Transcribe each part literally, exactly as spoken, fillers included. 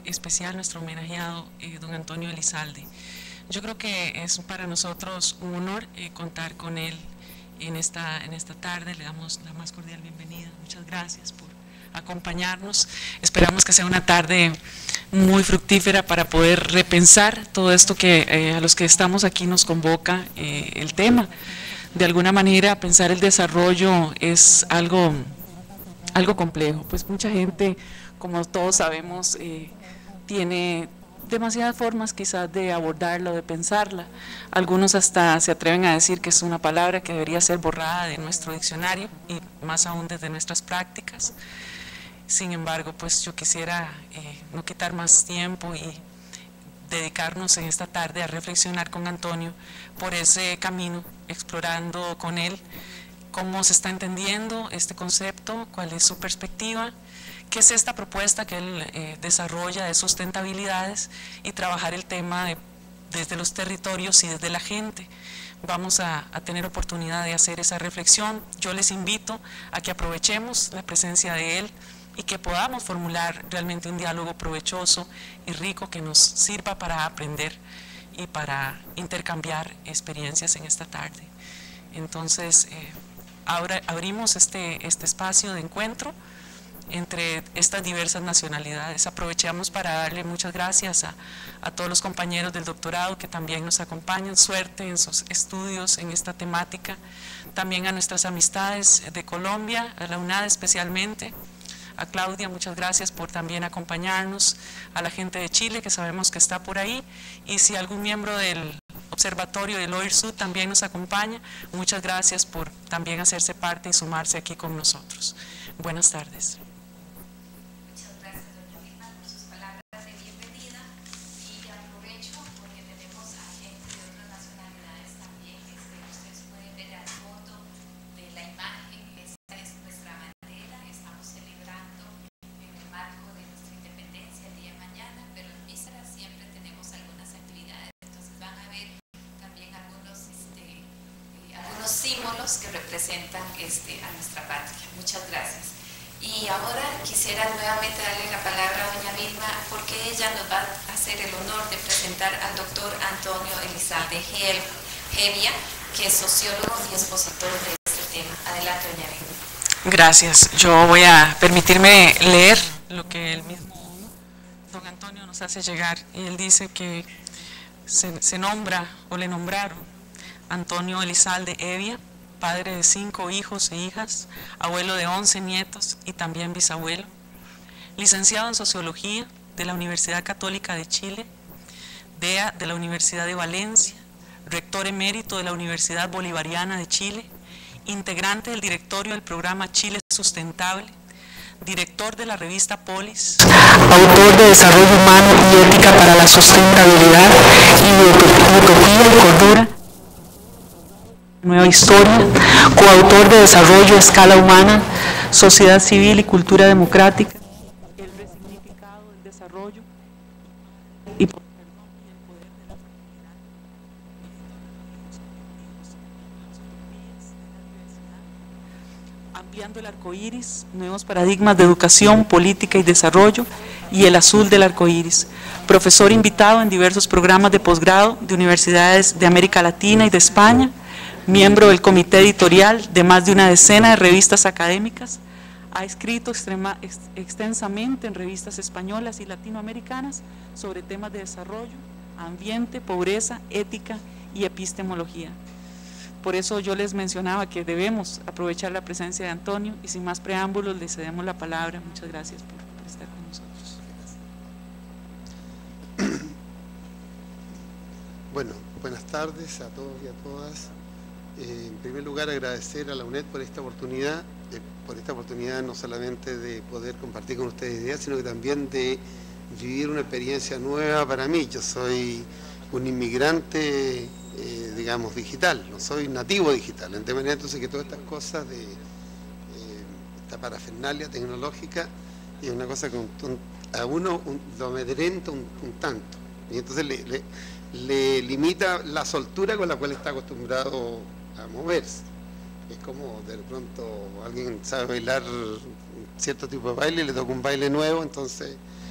invitado especial, nuestro homenajeado, eh, don Antonio Elizalde. Yo creo que es para nosotros un honor eh, contar con él en esta, en esta tarde. Le damos la más cordial bienvenida. Muchas gracias por acompañarnos. Esperamos que sea una tarde muy fructífera para poder repensar todo esto que eh, a los que estamos aquí nos convoca eh, el tema. De alguna manera, pensar el desarrollo es algo, algo complejo, pues mucha gente, como todos sabemos, eh, tiene demasiadas formas quizás de abordarla o de pensarla. Algunos hasta se atreven a decir que es una palabra que debería ser borrada de nuestro diccionario y más aún desde nuestras prácticas. Sin embargo, pues yo quisiera eh, no quitar más tiempo y dedicarnos en esta tarde a reflexionar con Antonio por ese camino, explorando con él cómo se está entendiendo este concepto, cuál es su perspectiva, qué es esta propuesta que él eh, desarrolla de sustentabilidades y trabajar el tema de, desde los territorios y desde la gente. Vamos a, a tener oportunidad de hacer esa reflexión. Yo les invito a que aprovechemos la presencia de él y que podamos formular realmente un diálogo provechoso y rico que nos sirva para aprender y para intercambiar experiencias en esta tarde. Entonces, eh, ahora abrimos este, este espacio de encuentro entre estas diversas nacionalidades. Aprovechamos para darle muchas gracias a, a todos los compañeros del doctorado que también nos acompañan, suerte en sus estudios en esta temática, también a nuestras amistades de Colombia, a la UNAD especialmente, a Claudia, muchas gracias por también acompañarnos, a la gente de Chile que sabemos que está por ahí, y si algún miembro del observatorio del O I R S U también nos acompaña, muchas gracias por también hacerse parte y sumarse aquí con nosotros. Buenas tardes. Muchas gracias, doña Vilma, por sus palabras de bienvenida, y aprovecho porque tenemos a gente de otras nacionalidades también. Este, ustedes pueden ver al fondo de la imagen, esta es nuestra bandera. Estamos celebrando en el marco de nuestra independencia el día de mañana, pero en vísperas siempre tenemos algunas actividades, entonces van a ver también algunos, este, eh, algunos símbolos que representan este, a nuestra patria. Muchas gracias. Y ahora quisiera nuevamente darle la palabra a doña Vilma, porque ella nos va a hacer el honor de presentar al doctor Antonio Elizalde Hevia, que es sociólogo y expositor de este tema. Adelante, doña Vilma. Gracias. Yo voy a permitirme leer lo que el mismo don Antonio nos hace llegar, y él dice que se, se nombra o le nombraron Antonio Elizalde Hevia, padre de cinco hijos e hijas, abuelo de once nietos y también bisabuelo, licenciado en Sociología de la Universidad Católica de Chile, D E A de la Universidad de Valencia, rector emérito de la Universidad Bolivariana de Chile, integrante del directorio del programa Chile Sustentable, director de la revista Polis, autor de Desarrollo Humano y Ética para la Sustentabilidad y Utopía y Cordura, Nueva Historia, coautor de Desarrollo a Escala Humana, Sociedad Civil y Cultura Democrática, el resignificado del desarrollo y por perdón y el poder de la fraternidad, ampliando el arco iris, nuevos paradigmas de educación, política y desarrollo, y el azul del arco iris. Profesor invitado en diversos programas de posgrado de universidades de América Latina y de España, miembro del comité editorial de más de una decena de revistas académicas, ha escrito extrema, ex, extensamente en revistas españolas y latinoamericanas sobre temas de desarrollo, ambiente, pobreza, ética y epistemología. Por eso yo les mencionaba que debemos aprovechar la presencia de Antonio, y sin más preámbulos le cedemos la palabra. Muchas gracias por, por estar con nosotros. Bueno, buenas tardes a todos y a todas. Eh, en primer lugar, agradecer a la UNED por esta oportunidad, eh, por esta oportunidad no solamente de poder compartir con ustedes ideas, sino que también de vivir una experiencia nueva para mí. Yo soy un inmigrante, eh, digamos, digital, no soy nativo digital, de manera entonces que todas estas cosas de eh, esta parafernalia tecnológica es una cosa que un, un, a uno un, lo amedrenta un, un tanto, y entonces le, le, le limita la soltura con la cual está acostumbrado a moverse. Es como de pronto alguien sabe bailar cierto tipo de baile y le toca un baile nuevo, entonces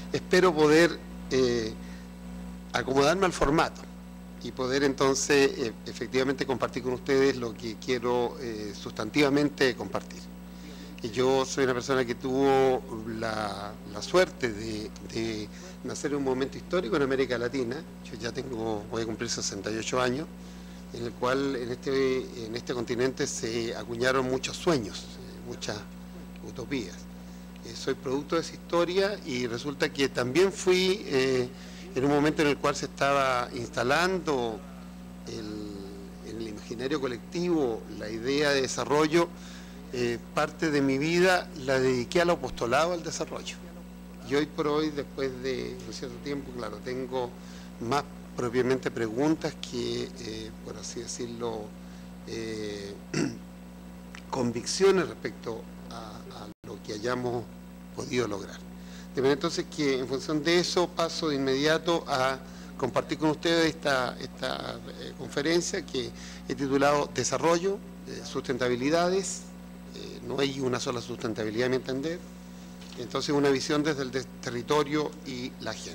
espero poder eh, acomodarme al formato y poder entonces eh, efectivamente compartir con ustedes lo que quiero eh, sustantivamente compartir. Y yo soy una persona que tuvo la, la suerte de, de nacer en un momento histórico en América Latina. Yo ya tengo, voy a cumplir sesenta y ocho años, en el cual en este, en este continente se acuñaron muchos sueños, muchas utopías. Eh, soy producto de esa historia y resulta que también fui eh, en un momento en el cual se estaba instalando el, en el imaginario colectivo la idea de desarrollo. Eh, parte de mi vida la dediqué al apostolado al desarrollo. Y hoy por hoy, después de un cierto tiempo, claro, tengo más propiamente preguntas que, eh, por así decirlo, eh, convicciones respecto a, a lo que hayamos podido lograr. De manera entonces que en función de eso paso de inmediato a compartir con ustedes esta, esta eh, conferencia que he titulado Desarrollo, eh, Sustentabilidades. Eh, no hay una sola sustentabilidad a mi entender, entonces una visión desde el territorio y la gente.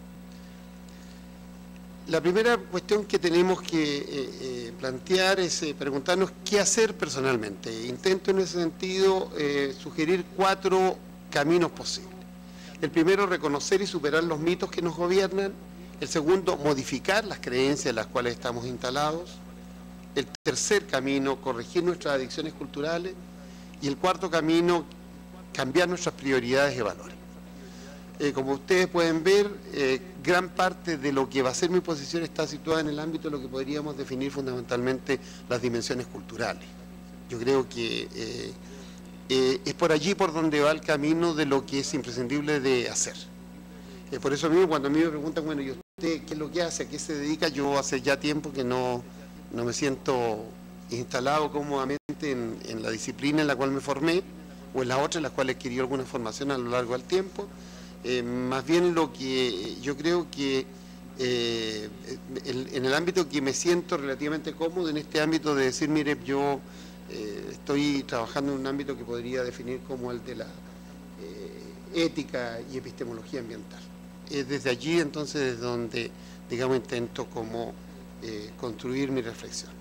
La primera cuestión que tenemos que eh, eh, plantear es eh, preguntarnos qué hacer personalmente. Intento en ese sentido eh, sugerir cuatro caminos posibles. El primero, reconocer y superar los mitos que nos gobiernan. El segundo, modificar las creencias en las cuales estamos instalados. El tercer camino, corregir nuestras adicciones culturales. Y el cuarto camino, cambiar nuestras prioridades y valores. Eh, como ustedes pueden ver, eh, gran parte de lo que va a ser mi posición está situada en el ámbito de lo que podríamos definir fundamentalmente las dimensiones culturales. Yo creo que eh, eh, es por allí por donde va el camino de lo que es imprescindible de hacer. Eh, por eso mismo, cuando a mí me preguntan, bueno, ¿y usted qué es lo que hace? ¿A qué se dedica? Yo hace ya tiempo que no, no me siento instalado cómodamente en, en la disciplina en la cual me formé, o en las otras en las cuales adquirí alguna formación a lo largo del tiempo. Eh, más bien lo que yo creo que eh, el, en el ámbito que me siento relativamente cómodo, en este ámbito de decir, mire, yo eh, estoy trabajando en un ámbito que podría definir como el de la eh, ética y epistemología ambiental. Es desde allí entonces desde donde, digamos, intento como eh, construir mi reflexión.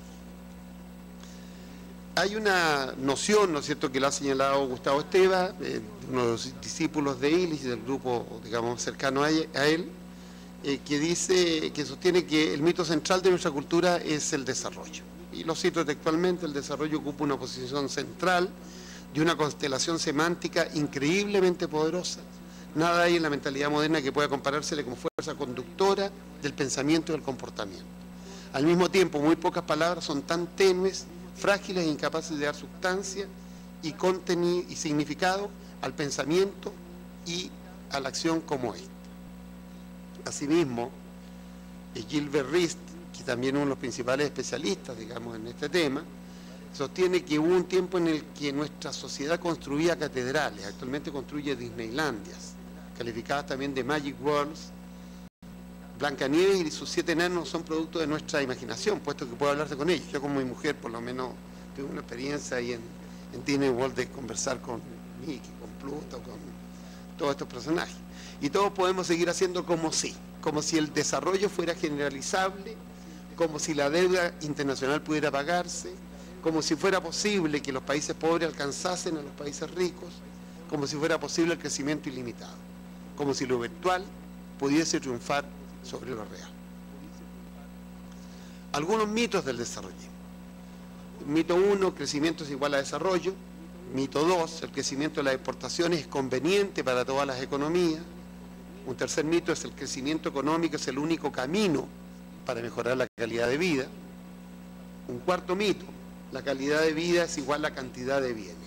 Hay una noción, ¿no es cierto?, que lo ha señalado Gustavo Esteva, eh, uno de los discípulos de Illich, del grupo, digamos, cercano a él, eh, que dice, que sostiene que el mito central de nuestra cultura es el desarrollo. Y lo cito textualmente: el desarrollo ocupa una posición central de una constelación semántica increíblemente poderosa. Nada hay en la mentalidad moderna que pueda comparársele como fuerza conductora del pensamiento y del comportamiento. Al mismo tiempo, muy pocas palabras son tan tenues, frágiles e incapaces de dar sustancia y contenido y significado al pensamiento y a la acción como esta. Asimismo, Gilbert Rist, que también es uno de los principales especialistas, digamos, en este tema, sostiene que hubo un tiempo en el que nuestra sociedad construía catedrales, actualmente construye Disneylandias, calificadas también de Magic Worlds. Blancanieves y sus siete enanos son producto de nuestra imaginación, puesto que puedo hablarse con ellos. Yo, como mi mujer, por lo menos tuve una experiencia ahí en, en Disney World de conversar con Mickey, con Pluto, con todos estos personajes. Y todos podemos seguir haciendo como si, como si el desarrollo fuera generalizable, como si la deuda internacional pudiera pagarse, como si fuera posible que los países pobres alcanzasen a los países ricos, como si fuera posible el crecimiento ilimitado, como si lo virtual pudiese triunfar sobre lo real. Algunos mitos del desarrollo. Mito uno, crecimiento es igual a desarrollo. Mito dos, el crecimiento de las exportaciones es conveniente para todas las economías. Un tercer mito es el crecimiento económico es el único camino para mejorar la calidad de vida. Un cuarto mito, la calidad de vida es igual a la cantidad de bienes.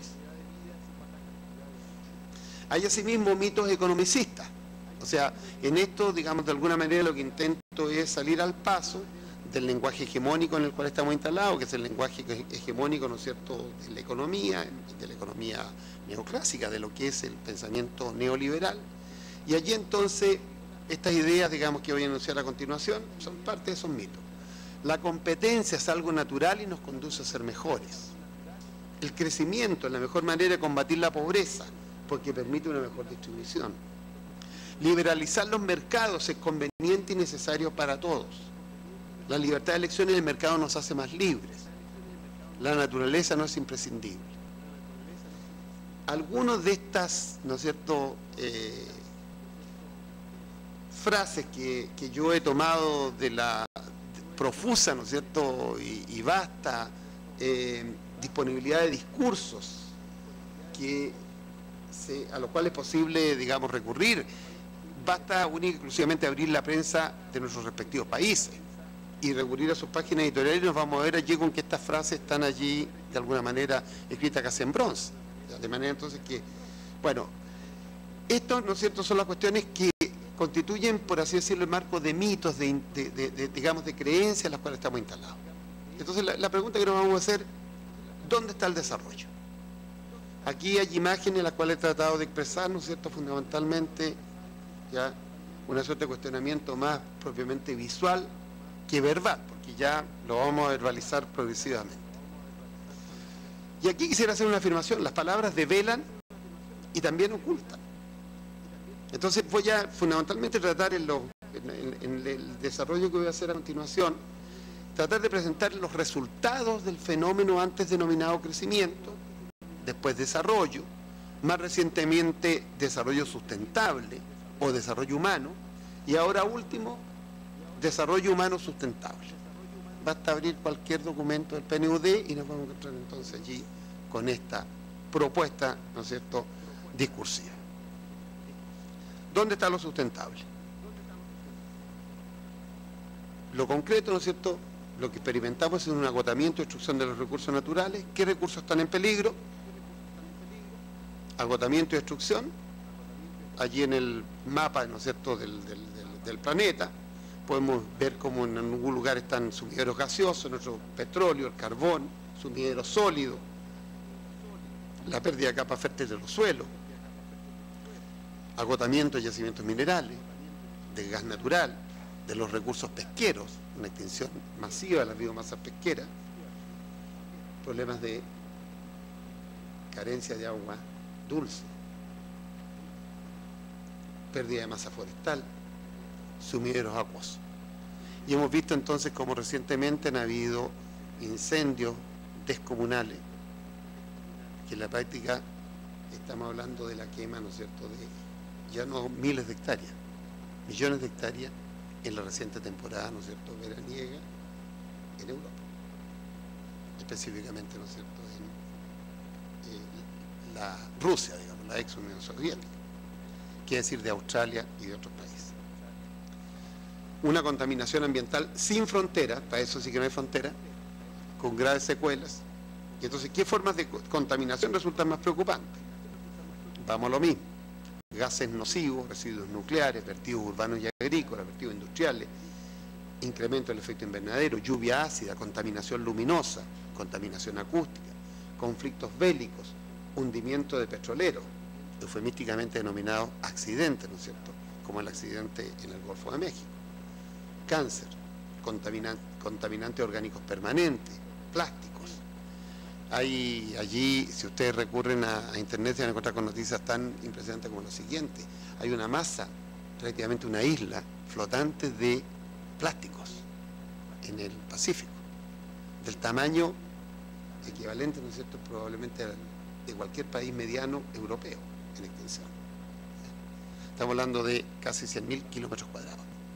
Hay asimismo mitos economicistas. O sea, en esto, digamos, de alguna manera lo que intento es salir al paso del lenguaje hegemónico en el cual estamos instalados, que es el lenguaje hegemónico, ¿no es cierto?, de la economía, de la economía neoclásica, de lo que es el pensamiento neoliberal. Y allí entonces, estas ideas, digamos, que voy a enunciar a continuación, son parte de esos mitos. La competencia es algo natural y nos conduce a ser mejores. El crecimiento es la mejor manera de combatir la pobreza, porque permite una mejor distribución. Liberalizar los mercados es conveniente y necesario para todos. La libertad de elección en el mercado nos hace más libres. La naturaleza no es imprescindible. Algunas de estas, ¿no es cierto?, eh, frases que, que yo he tomado de la profusa, ¿no es cierto?, y, y vasta eh, disponibilidad de discursos que se, a los cuales es posible, digamos, recurrir. Basta única y exclusivamente abrir la prensa de nuestros respectivos países y recurrir a sus páginas editoriales y nos vamos a ver allí con que estas frases están allí de alguna manera escritas casi en bronce. De manera entonces que, bueno, esto, ¿no es cierto?, son las cuestiones que constituyen, por así decirlo, el marco de mitos, de, de, de, de, digamos, de creencias en las cuales estamos instalados. Entonces la, la pregunta que nos vamos a hacer, ¿dónde está el desarrollo? Aquí hay imágenes en las cuales he tratado de expresar, ¿no es cierto?, fundamentalmente ya una suerte de cuestionamiento más propiamente visual que verbal, porque ya lo vamos a verbalizar progresivamente. Y aquí quisiera hacer una afirmación: las palabras develan y también ocultan. Entonces voy a fundamentalmente tratar en, lo, en, en el desarrollo que voy a hacer a continuación, tratar de presentar los resultados del fenómeno antes denominado crecimiento, después desarrollo, más recientemente desarrollo sustentable o desarrollo humano, y ahora último, desarrollo humano sustentable. Basta abrir cualquier documento del P N U D y nos vamos a encontrar entonces allí con esta propuesta, ¿no es cierto?, discursiva. ¿Dónde está lo sustentable? Lo concreto, ¿no es cierto?, lo que experimentamos es un agotamiento y destrucción de los recursos naturales. ¿Qué recursos están en peligro? Agotamiento y destrucción. Allí en el mapa, ¿no es cierto?, del, del, del, del planeta, podemos ver cómo en algún lugar están sumideros gaseosos, nuestro petróleo, el carbón, sumideros sólidos, la pérdida de capas fértiles de los suelos, agotamiento de yacimientos minerales, del gas natural, de los recursos pesqueros, una extinción masiva de las biomasas pesqueras, problemas de carencia de agua dulce, pérdida de masa forestal, sumideros acuosos. Y hemos visto entonces cómo recientemente han habido incendios descomunales, que en la práctica estamos hablando de la quema, ¿no es cierto?, de ya no miles de hectáreas, millones de hectáreas en la reciente temporada, ¿no es cierto?, veraniega en Europa, específicamente, ¿no es cierto?, en eh, la Rusia, digamos, la ex Unión Soviética, quiere decir de Australia y de otros países. Una contaminación ambiental sin frontera, para eso sí que no hay frontera, con graves secuelas. Y entonces, ¿qué formas de contaminación resultan más preocupantes? Vamos a lo mismo: gases nocivos, residuos nucleares, vertidos urbanos y agrícolas, vertidos industriales, incremento del efecto invernadero, lluvia ácida, contaminación luminosa, contaminación acústica, conflictos bélicos, hundimiento de petroleros, eufemísticamente denominados accidentes, ¿no es cierto?, como el accidente en el Golfo de México, cáncer, contaminantes, contaminantes orgánicos permanentes, plásticos. Hay allí, si ustedes recurren a, a internet, se van a encontrar con noticias tan impresionantes como lo siguiente: hay una masa, prácticamente una isla flotante de plásticos en el Pacífico, del tamaño equivalente, ¿no es cierto?, probablemente de cualquier país mediano europeo en extensión. Estamos hablando de casi cien mil kilómetros cuadrados.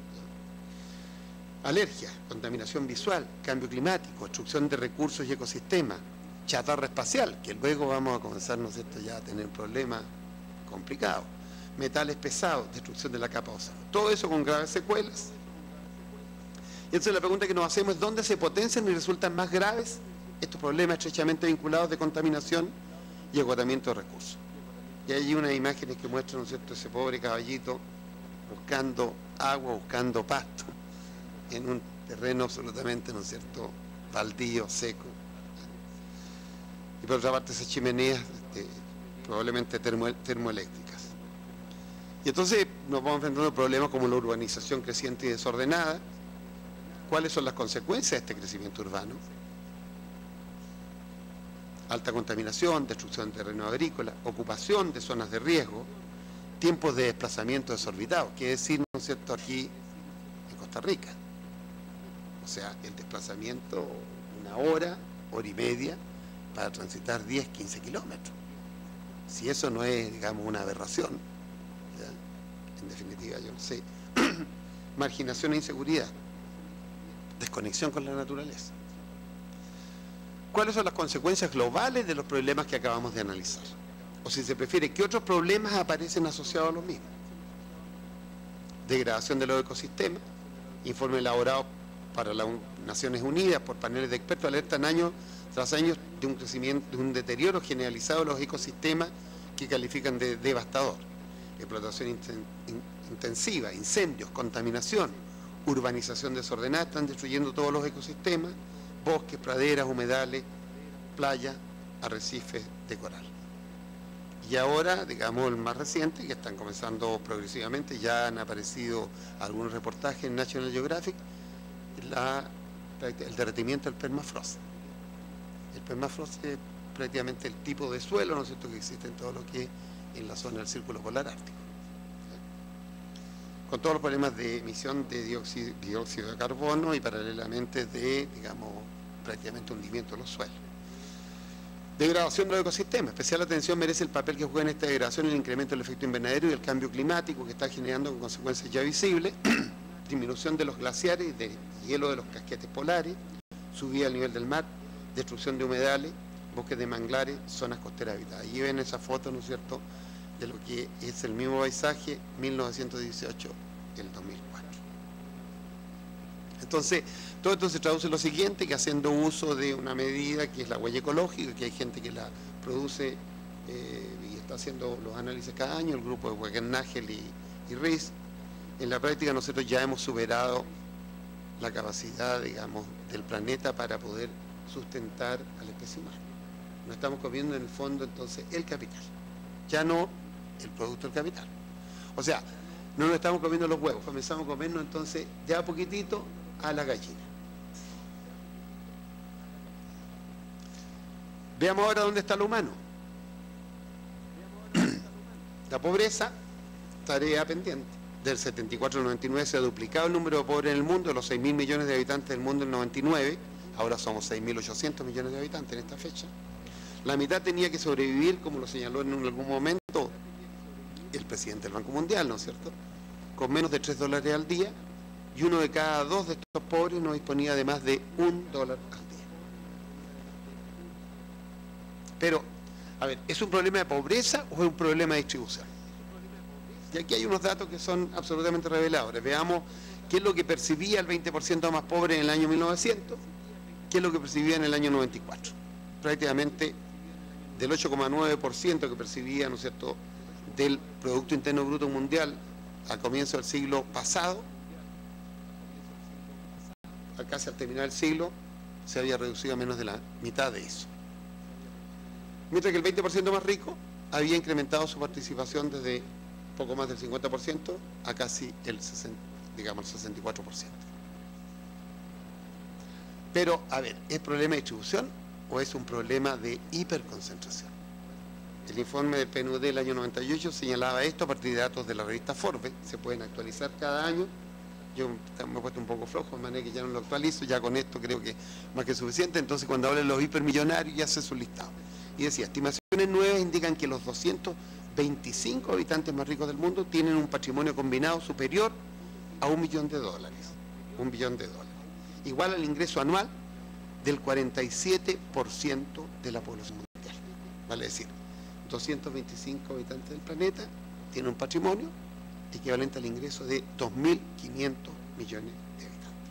Alergia, contaminación visual, cambio climático, destrucción de recursos y ecosistemas, chatarra espacial, que luego vamos a comenzar, ¿no es cierto?, ya a tener problemas complicados, metales pesados, destrucción de la capa de ozono, todo eso con graves secuelas. Y entonces la pregunta que nos hacemos es: ¿dónde se potencian y resultan más graves estos problemas estrechamente vinculados de contaminación y agotamiento de recursos? Y hay unas imágenes que muestran, ¿no es cierto?, ese pobre caballito buscando agua, buscando pasto, en un terreno absolutamente, ¿no es cierto?, baldío, seco. Y por otra parte esas chimeneas este, probablemente termo, termoeléctricas. Y entonces nos vamos enfrentando a problemas como la urbanización creciente y desordenada. ¿Cuáles son las consecuencias de este crecimiento urbano? Alta contaminación, destrucción de terreno agrícola, ocupación de zonas de riesgo, tiempos de desplazamiento desorbitados, que es decir, ¿no es cierto?, aquí en Costa Rica. O sea, el desplazamiento, una hora, hora y media, para transitar diez, quince kilómetros. Si eso no es, digamos, una aberración, ¿ya? En definitiva, yo no sé. Marginación e inseguridad. Desconexión con la naturaleza. ¿Cuáles son las consecuencias globales de los problemas que acabamos de analizar? O si se prefiere, ¿qué otros problemas aparecen asociados a los mismos? Degradación de los ecosistemas. Informe elaborado para las Naciones Unidas por paneles de expertos alertan año tras año de un crecimiento, de un deterioro generalizado de los ecosistemas que califican de devastador. Explotación inten, in, intensiva, incendios, contaminación, urbanización desordenada, están destruyendo todos los ecosistemas, bosques, praderas, humedales, playas, arrecifes de coral. Y ahora, digamos, el más reciente, que están comenzando progresivamente, ya han aparecido algunos reportajes en National Geographic, la, el derretimiento del permafrost. El permafrost es prácticamente el tipo de suelo, ¿no es cierto?, que existe en todo lo que es en la zona del Círculo Polar Ártico. Con todos los problemas de emisión de dióxido, dióxido de carbono y paralelamente de, digamos, prácticamente hundimiento de los suelos. Degradación de los ecosistemas. Especial atención merece el papel que juega en esta degradación el incremento del efecto invernadero y el cambio climático que está generando con consecuencias ya visibles, disminución de los glaciares y del hielo de los casquetes polares, subida al nivel del mar, destrucción de humedales, bosques de manglares, zonas costeras habitadas. Allí ven esa foto, ¿no es cierto?, de lo que es el mismo paisaje mil novecientos dieciocho y el dos mil cuatro. Entonces, todo esto se traduce en lo siguiente, que haciendo uso de una medida que es la huella ecológica, que hay gente que la produce eh, y está haciendo los análisis cada año, el grupo de Wagenknecht y, y Ries, en la práctica nosotros ya hemos superado la capacidad, digamos, del planeta para poder sustentar a la especie humana. Nos estamos comiendo en el fondo entonces el capital, ya no el producto del capital. O sea, no nos estamos comiendo los huevos, comenzamos a comernos entonces ya a poquitito a la gallina. Veamos ahora dónde está lo humano. La pobreza, tarea pendiente. Del setenta y cuatro al noventa y nueve se ha duplicado el número de pobres en el mundo, de los seis mil millones de habitantes del mundo en el noventa y nueve, ahora somos seis mil ochocientos millones de habitantes en esta fecha. La mitad tenía que sobrevivir, como lo señaló en algún momento el presidente del Banco Mundial, ¿no es cierto?, con menos de tres dólares al día, y uno de cada dos de estos pobres no disponía de más de un dólar al día. Pero, a ver, ¿es un problema de pobreza o es un problema de distribución? Y aquí hay unos datos que son absolutamente reveladores. Veamos qué es lo que percibía el veinte por ciento más pobre en el año mil novecientos, qué es lo que percibía en el año noventa y cuatro. Prácticamente del ocho coma nueve por ciento que percibía, ¿no es cierto?, del Producto Interno Bruto Mundial al comienzo del siglo pasado, casi al terminar el siglo, se había reducido a menos de la mitad de eso. Mientras que el veinte por ciento más rico había incrementado su participación desde poco más del cincuenta por ciento a casi el sesenta, digamos, el sesenta y cuatro por ciento. Pero, a ver, ¿es problema de distribución o es un problema de hiperconcentración? El informe del P N U D del año noventa y ocho señalaba esto a partir de datos de la revista Forbes, se pueden actualizar cada año. Yo me he puesto un poco flojo, de manera que ya no lo actualizo, ya con esto creo que es más que suficiente. Entonces, cuando hablan de los hipermillonarios, ya hace su listado. Y decía, estimaciones nuevas indican que los doscientos veinticinco habitantes más ricos del mundo tienen un patrimonio combinado superior a un millón de dólares. Un billón de dólares. Igual al ingreso anual del cuarenta y siete por ciento de la población mundial. Vale decir, doscientos veinticinco habitantes del planeta tienen un patrimonio equivalente al ingreso de dos mil quinientos millones de habitantes.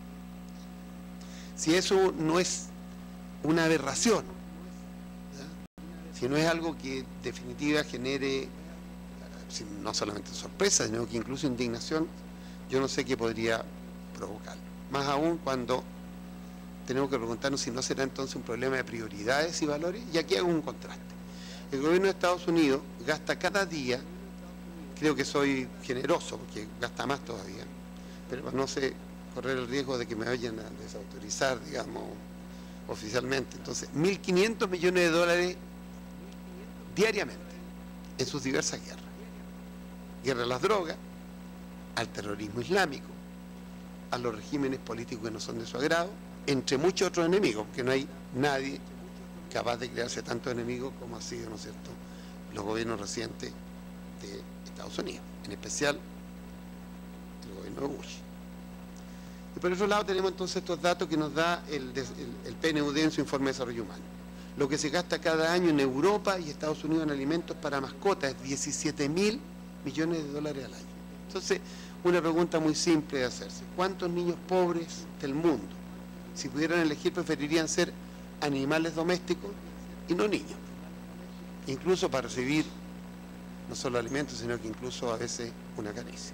Si eso no es una aberración, ¿ya?, si no es algo que en definitiva genere no solamente sorpresa, sino que incluso indignación, yo no sé qué podría provocarlo. Más aún cuando tenemos que preguntarnos si no será entonces un problema de prioridades y valores. Y aquí hago un contraste. El gobierno de Estados Unidos gasta cada día, creo que soy generoso porque gasta más todavía, pero no sé correr el riesgo de que me vayan a desautorizar, digamos, oficialmente. Entonces, mil quinientos millones de dólares diariamente en sus diversas guerras. guerra a las drogas, al terrorismo islámico, a los regímenes políticos que no son de su agrado, entre muchos otros enemigos, porque no hay nadie capaz de crearse tantos enemigos como ha sido, ¿no es cierto?, los gobiernos recientes de Estados Unidos, en especial el gobierno de Bush. Y por otro lado tenemos entonces estos datos que nos da el, el, el P N U D en su informe de desarrollo humano. Lo que se gasta cada año en Europa y Estados Unidos en alimentos para mascotas es diecisiete mil millones de dólares al año. Entonces, una pregunta muy simple de hacerse: ¿cuántos niños pobres del mundo, si pudieran elegir, preferirían ser animales domésticos y no niños? Incluso para recibir no solo alimentos, sino que incluso a veces una caricia.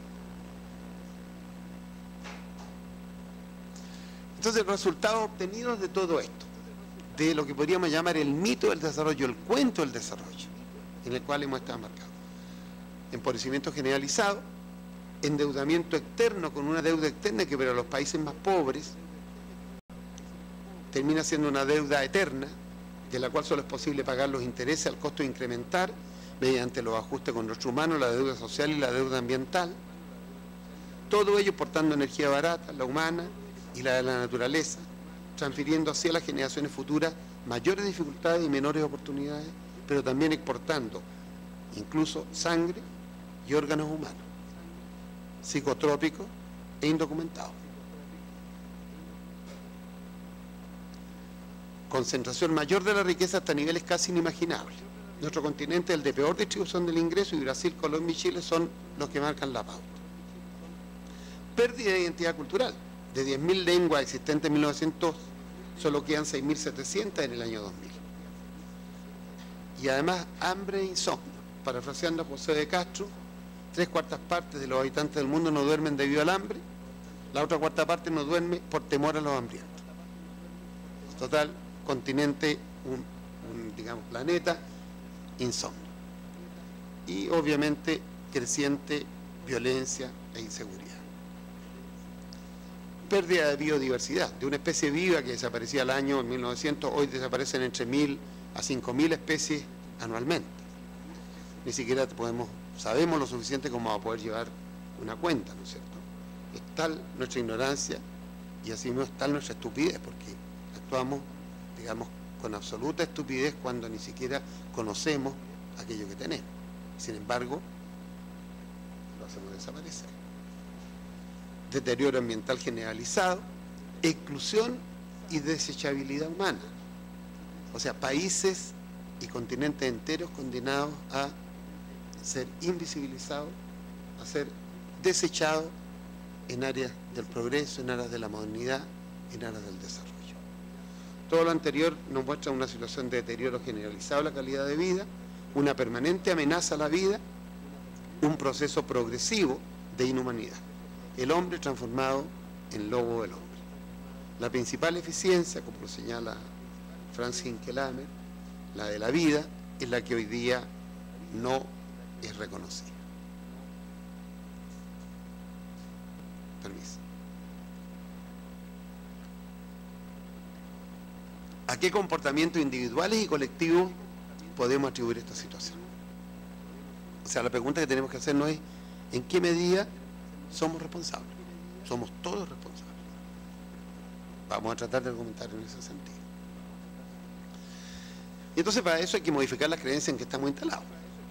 Entonces, los resultados obtenidos de todo esto, de lo que podríamos llamar el mito del desarrollo, el cuento del desarrollo, en el cual hemos estado marcados: empobrecimiento generalizado, endeudamiento externo, con una deuda externa que para los países más pobres termina siendo una deuda eterna, de la cual solo es posible pagar los intereses al costo de incrementar mediante los ajustes con nuestro humano, la deuda social y la deuda ambiental. Todo ello exportando energía barata, la humana y la de la naturaleza, transfiriendo así a las generaciones futuras mayores dificultades y menores oportunidades, pero también exportando incluso sangre y órganos humanos, psicotrópicos e indocumentados. Concentración mayor de la riqueza hasta niveles casi inimaginables. Nuestro continente es el de peor distribución del ingreso y Brasil, Colombia y Chile son los que marcan la pauta. Pérdida de identidad cultural. De diez mil lenguas existentes en mil novecientos, solo quedan seis mil setecientas en el año dos mil. Y además, hambre e insomnio. Parafraseando a José de Castro, tres cuartas partes de los habitantes del mundo no duermen debido al hambre, la otra cuarta parte no duerme por temor a los hambrientos. Total, continente, un, un digamos, planeta, insomnio. Y obviamente creciente violencia e inseguridad. Pérdida de biodiversidad, de una especie viva que desaparecía al año en mil novecientos, hoy desaparecen entre mil a cinco mil especies anualmente. Ni siquiera podemos, sabemos lo suficiente como para poder llevar una cuenta, ¿no es cierto? Es tal nuestra ignorancia y así mismo es tal nuestra estupidez, porque actuamos, digamos, con absoluta estupidez cuando ni siquiera conocemos aquello que tenemos. Sin embargo, lo hacemos desaparecer. Deterioro ambiental generalizado, exclusión y desechabilidad humana. O sea, países y continentes enteros condenados a ser invisibilizados, a ser desechados en áreas del progreso, en áreas de la modernidad, en áreas del desarrollo. Todo lo anterior nos muestra una situación de deterioro generalizado de la calidad de vida, una permanente amenaza a la vida, un proceso progresivo de inhumanidad. El hombre transformado en lobo del hombre. La principal eficiencia, como lo señala Franz Hinckelhammer, la de la vida, es la que hoy día no es reconocida. Permiso. ¿A qué comportamientos individuales y colectivos podemos atribuir esta situación? O sea, la pregunta que tenemos que hacernos es: ¿en qué medida somos responsables? Somos todos responsables. Vamos a tratar de argumentar en ese sentido. Y entonces para eso hay que modificar las creencias en que estamos instalados.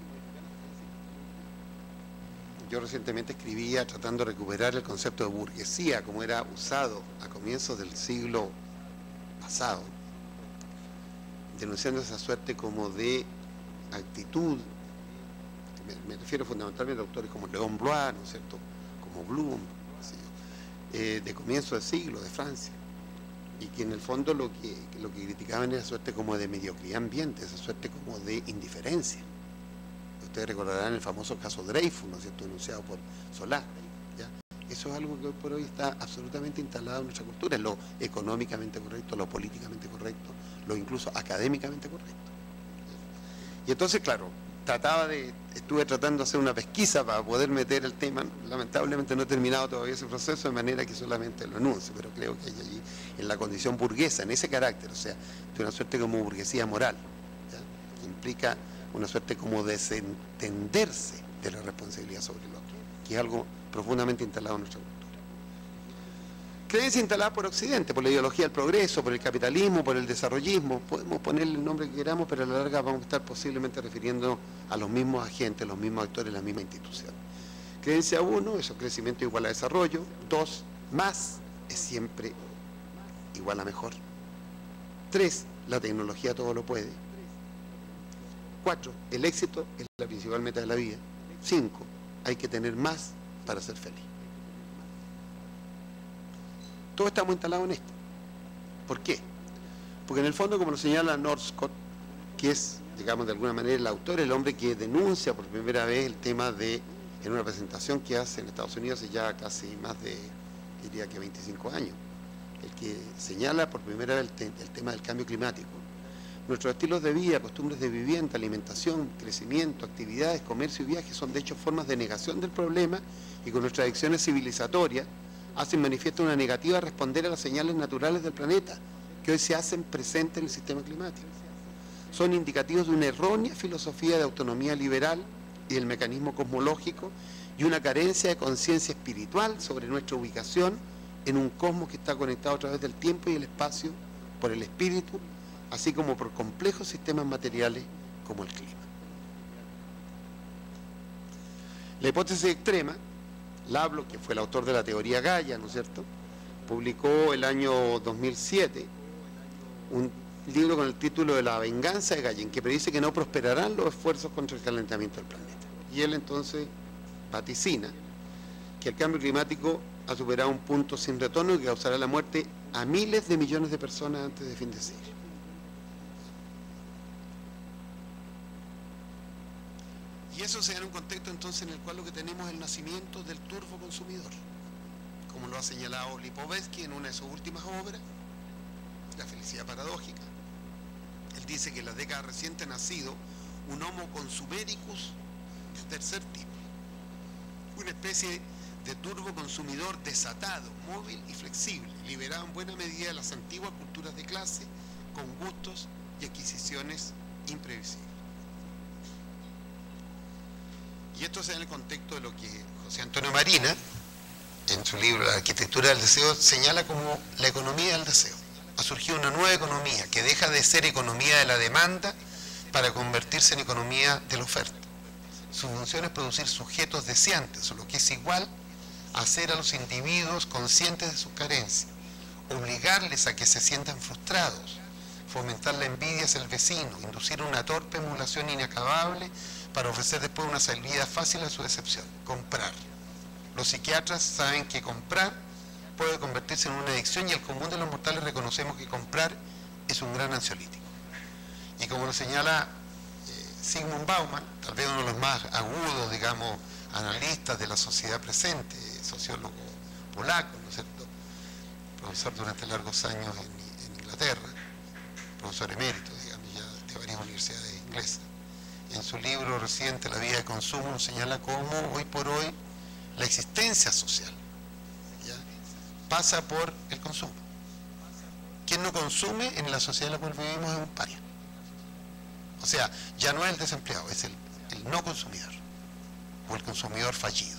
Yo recientemente escribía tratando de recuperar el concepto de burguesía como era usado a comienzos del siglo pasado, denunciando esa suerte como de actitud, me, me refiero fundamentalmente a autores como Léon Blois, ¿no es cierto?, como Bloom, ¿sí?, eh, de comienzo del siglo, de Francia, y que en el fondo lo que, lo que criticaban era suerte como de mediocridad ambiente, esa suerte como de indiferencia. Ustedes recordarán el famoso caso Dreyfus, ¿no es cierto?, denunciado por Solá, ¿ya? Eso es algo que hoy por hoy está absolutamente instalado en nuestra cultura, es lo económicamente correcto, lo políticamente correcto, lo incluso académicamente correcto. Y entonces, claro, trataba de, estuve tratando de hacer una pesquisa para poder meter el tema, lamentablemente no he terminado todavía ese proceso, de manera que solamente lo enuncio, pero creo que hay allí, en la condición burguesa, en ese carácter, o sea, de una suerte como burguesía moral, ¿ya?, que implica una suerte como desentenderse de la responsabilidad sobre el otro, que es algo profundamente instalado en nuestra cultura. Creencia instalada por Occidente, por la ideología del progreso, por el capitalismo, por el desarrollismo. Podemos ponerle el nombre que queramos, pero a la larga vamos a estar posiblemente refiriendo a los mismos agentes, los mismos actores, la misma institución. Creencia uno, eso, crecimiento igual a desarrollo. Dos, más es siempre igual a mejor. Tres, la tecnología todo lo puede. Cuatro, el éxito es la principal meta de la vida. Cinco, hay que tener más para ser feliz. Todos estamos instalados en esto. ¿Por qué? Porque en el fondo, como lo señala Northcott, que es, digamos, de alguna manera el autor, el hombre que denuncia por primera vez el tema de, en una presentación que hace en Estados Unidos hace ya casi más de, diría que veinticinco años, el que señala por primera vez el, te el tema del cambio climático. Nuestros estilos de vida, costumbres de vivienda, alimentación, crecimiento, actividades, comercio y viajes son de hecho formas de negación del problema y con nuestras adicciones civilizatorias hacen manifiesto una negativa a responder a las señales naturales del planeta que hoy se hacen presentes en el sistema climático. Son indicativos de una errónea filosofía de autonomía liberal y del mecanismo cosmológico y una carencia de conciencia espiritual sobre nuestra ubicación en un cosmos que está conectado a través del tiempo y el espacio por el espíritu, así como por complejos sistemas materiales como el clima. La hipótesis extrema, Lovelock, que fue el autor de la teoría Gaia, ¿no es cierto?, publicó el año dos mil siete un libro con el título de La venganza de Gaia, en que predice que no prosperarán los esfuerzos contra el calentamiento del planeta. Y él entonces vaticina que el cambio climático ha superado un punto sin retorno y que causará la muerte a miles de millones de personas antes de fin de siglo. Y eso se da en un contexto entonces en el cual lo que tenemos es el nacimiento del turboconsumidor, como lo ha señalado Lipovetsky en una de sus últimas obras, La felicidad paradójica. Él dice que en las décadas recientes ha nacido un Homo consumericus de tercer tipo, una especie de turboconsumidor desatado, móvil y flexible, liberado en buena medida de las antiguas culturas de clase, con gustos y adquisiciones imprevisibles. Y esto se da en el contexto de lo que José Antonio Marina, en su libro La arquitectura del deseo, señala como la economía del deseo. Ha surgido una nueva economía que deja de ser economía de la demanda para convertirse en economía de la oferta. Su función es producir sujetos deseantes, o lo que es igual a hacer a los individuos conscientes de sus carencias, obligarles a que se sientan frustrados, fomentar la envidia hacia el vecino, inducir una torpe emulación inacabable para ofrecer después una salida fácil a su decepción: comprar. Los psiquiatras saben que comprar puede convertirse en una adicción y el común de los mortales reconocemos que comprar es un gran ansiolítico. Y como lo señala eh, Zygmunt Bauman, tal vez uno de los más agudos, digamos, analistas de la sociedad presente, sociólogo polaco, ¿no es cierto?, profesor durante largos años en, en Inglaterra, profesor emérito, digamos, ya de varias universidades inglesas. En su libro reciente La vida de consumo señala cómo hoy por hoy la existencia social, ¿ya?, pasa por el consumo. Quien no consume en la sociedad en la cual vivimos es un paria. O sea, ya no es el desempleado, es el, el no consumidor o el consumidor fallido,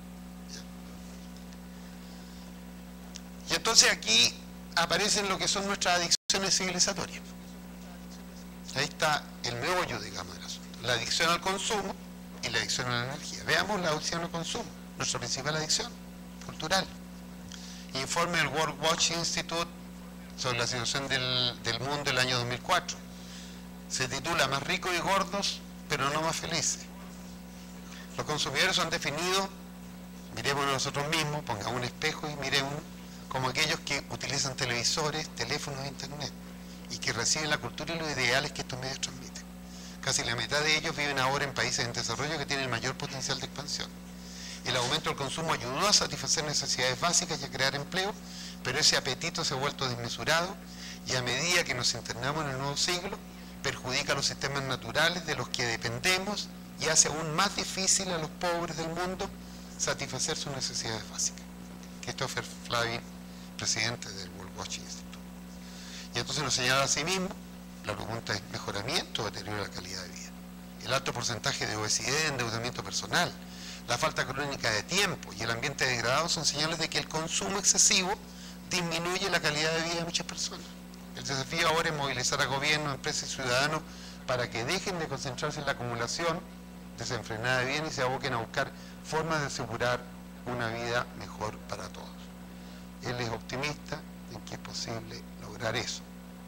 ¿ya? Y entonces aquí aparecen lo que son nuestras adicciones civilizatorias. Ahí está el meollo, digamos, del asunto. La adicción al consumo y la adicción a la energía. Veamos la adicción al consumo, nuestra principal adicción cultural. Informe del World Watch Institute sobre la situación del, del mundo del año dos mil cuatro. Se titula Más ricos y gordos, pero no más felices. Los consumidores son definidos, miremos nosotros mismos, pongamos un espejo y miremos, como aquellos que utilizan televisores, teléfonos e internet, y que reciben la cultura y los ideales que estos medios transmiten. Casi la mitad de ellos viven ahora en países en desarrollo que tienen el mayor potencial de expansión. El aumento del consumo ayudó a satisfacer necesidades básicas y a crear empleo, pero ese apetito se ha vuelto desmesurado y a medida que nos internamos en el nuevo siglo, perjudica a los sistemas naturales de los que dependemos y hace aún más difícil a los pobres del mundo satisfacer sus necesidades básicas. Christopher Flavin, presidente del World Watch Institute. Y entonces nos señala a sí mismo, la pregunta es: ¿mejoramiento o deterioro de la calidad de vida? el alto porcentaje de obesidad, endeudamiento personal, la falta crónica de tiempo y el ambiente degradado son señales de que el consumo excesivo disminuye la calidad de vida de muchas personas. El desafío ahora es movilizar a gobiernos, empresas y ciudadanos para que dejen de concentrarse en la acumulación desenfrenada de bienes y se aboquen a buscar formas de asegurar una vida mejor para todos. Él es optimista en que es posible lograr eso.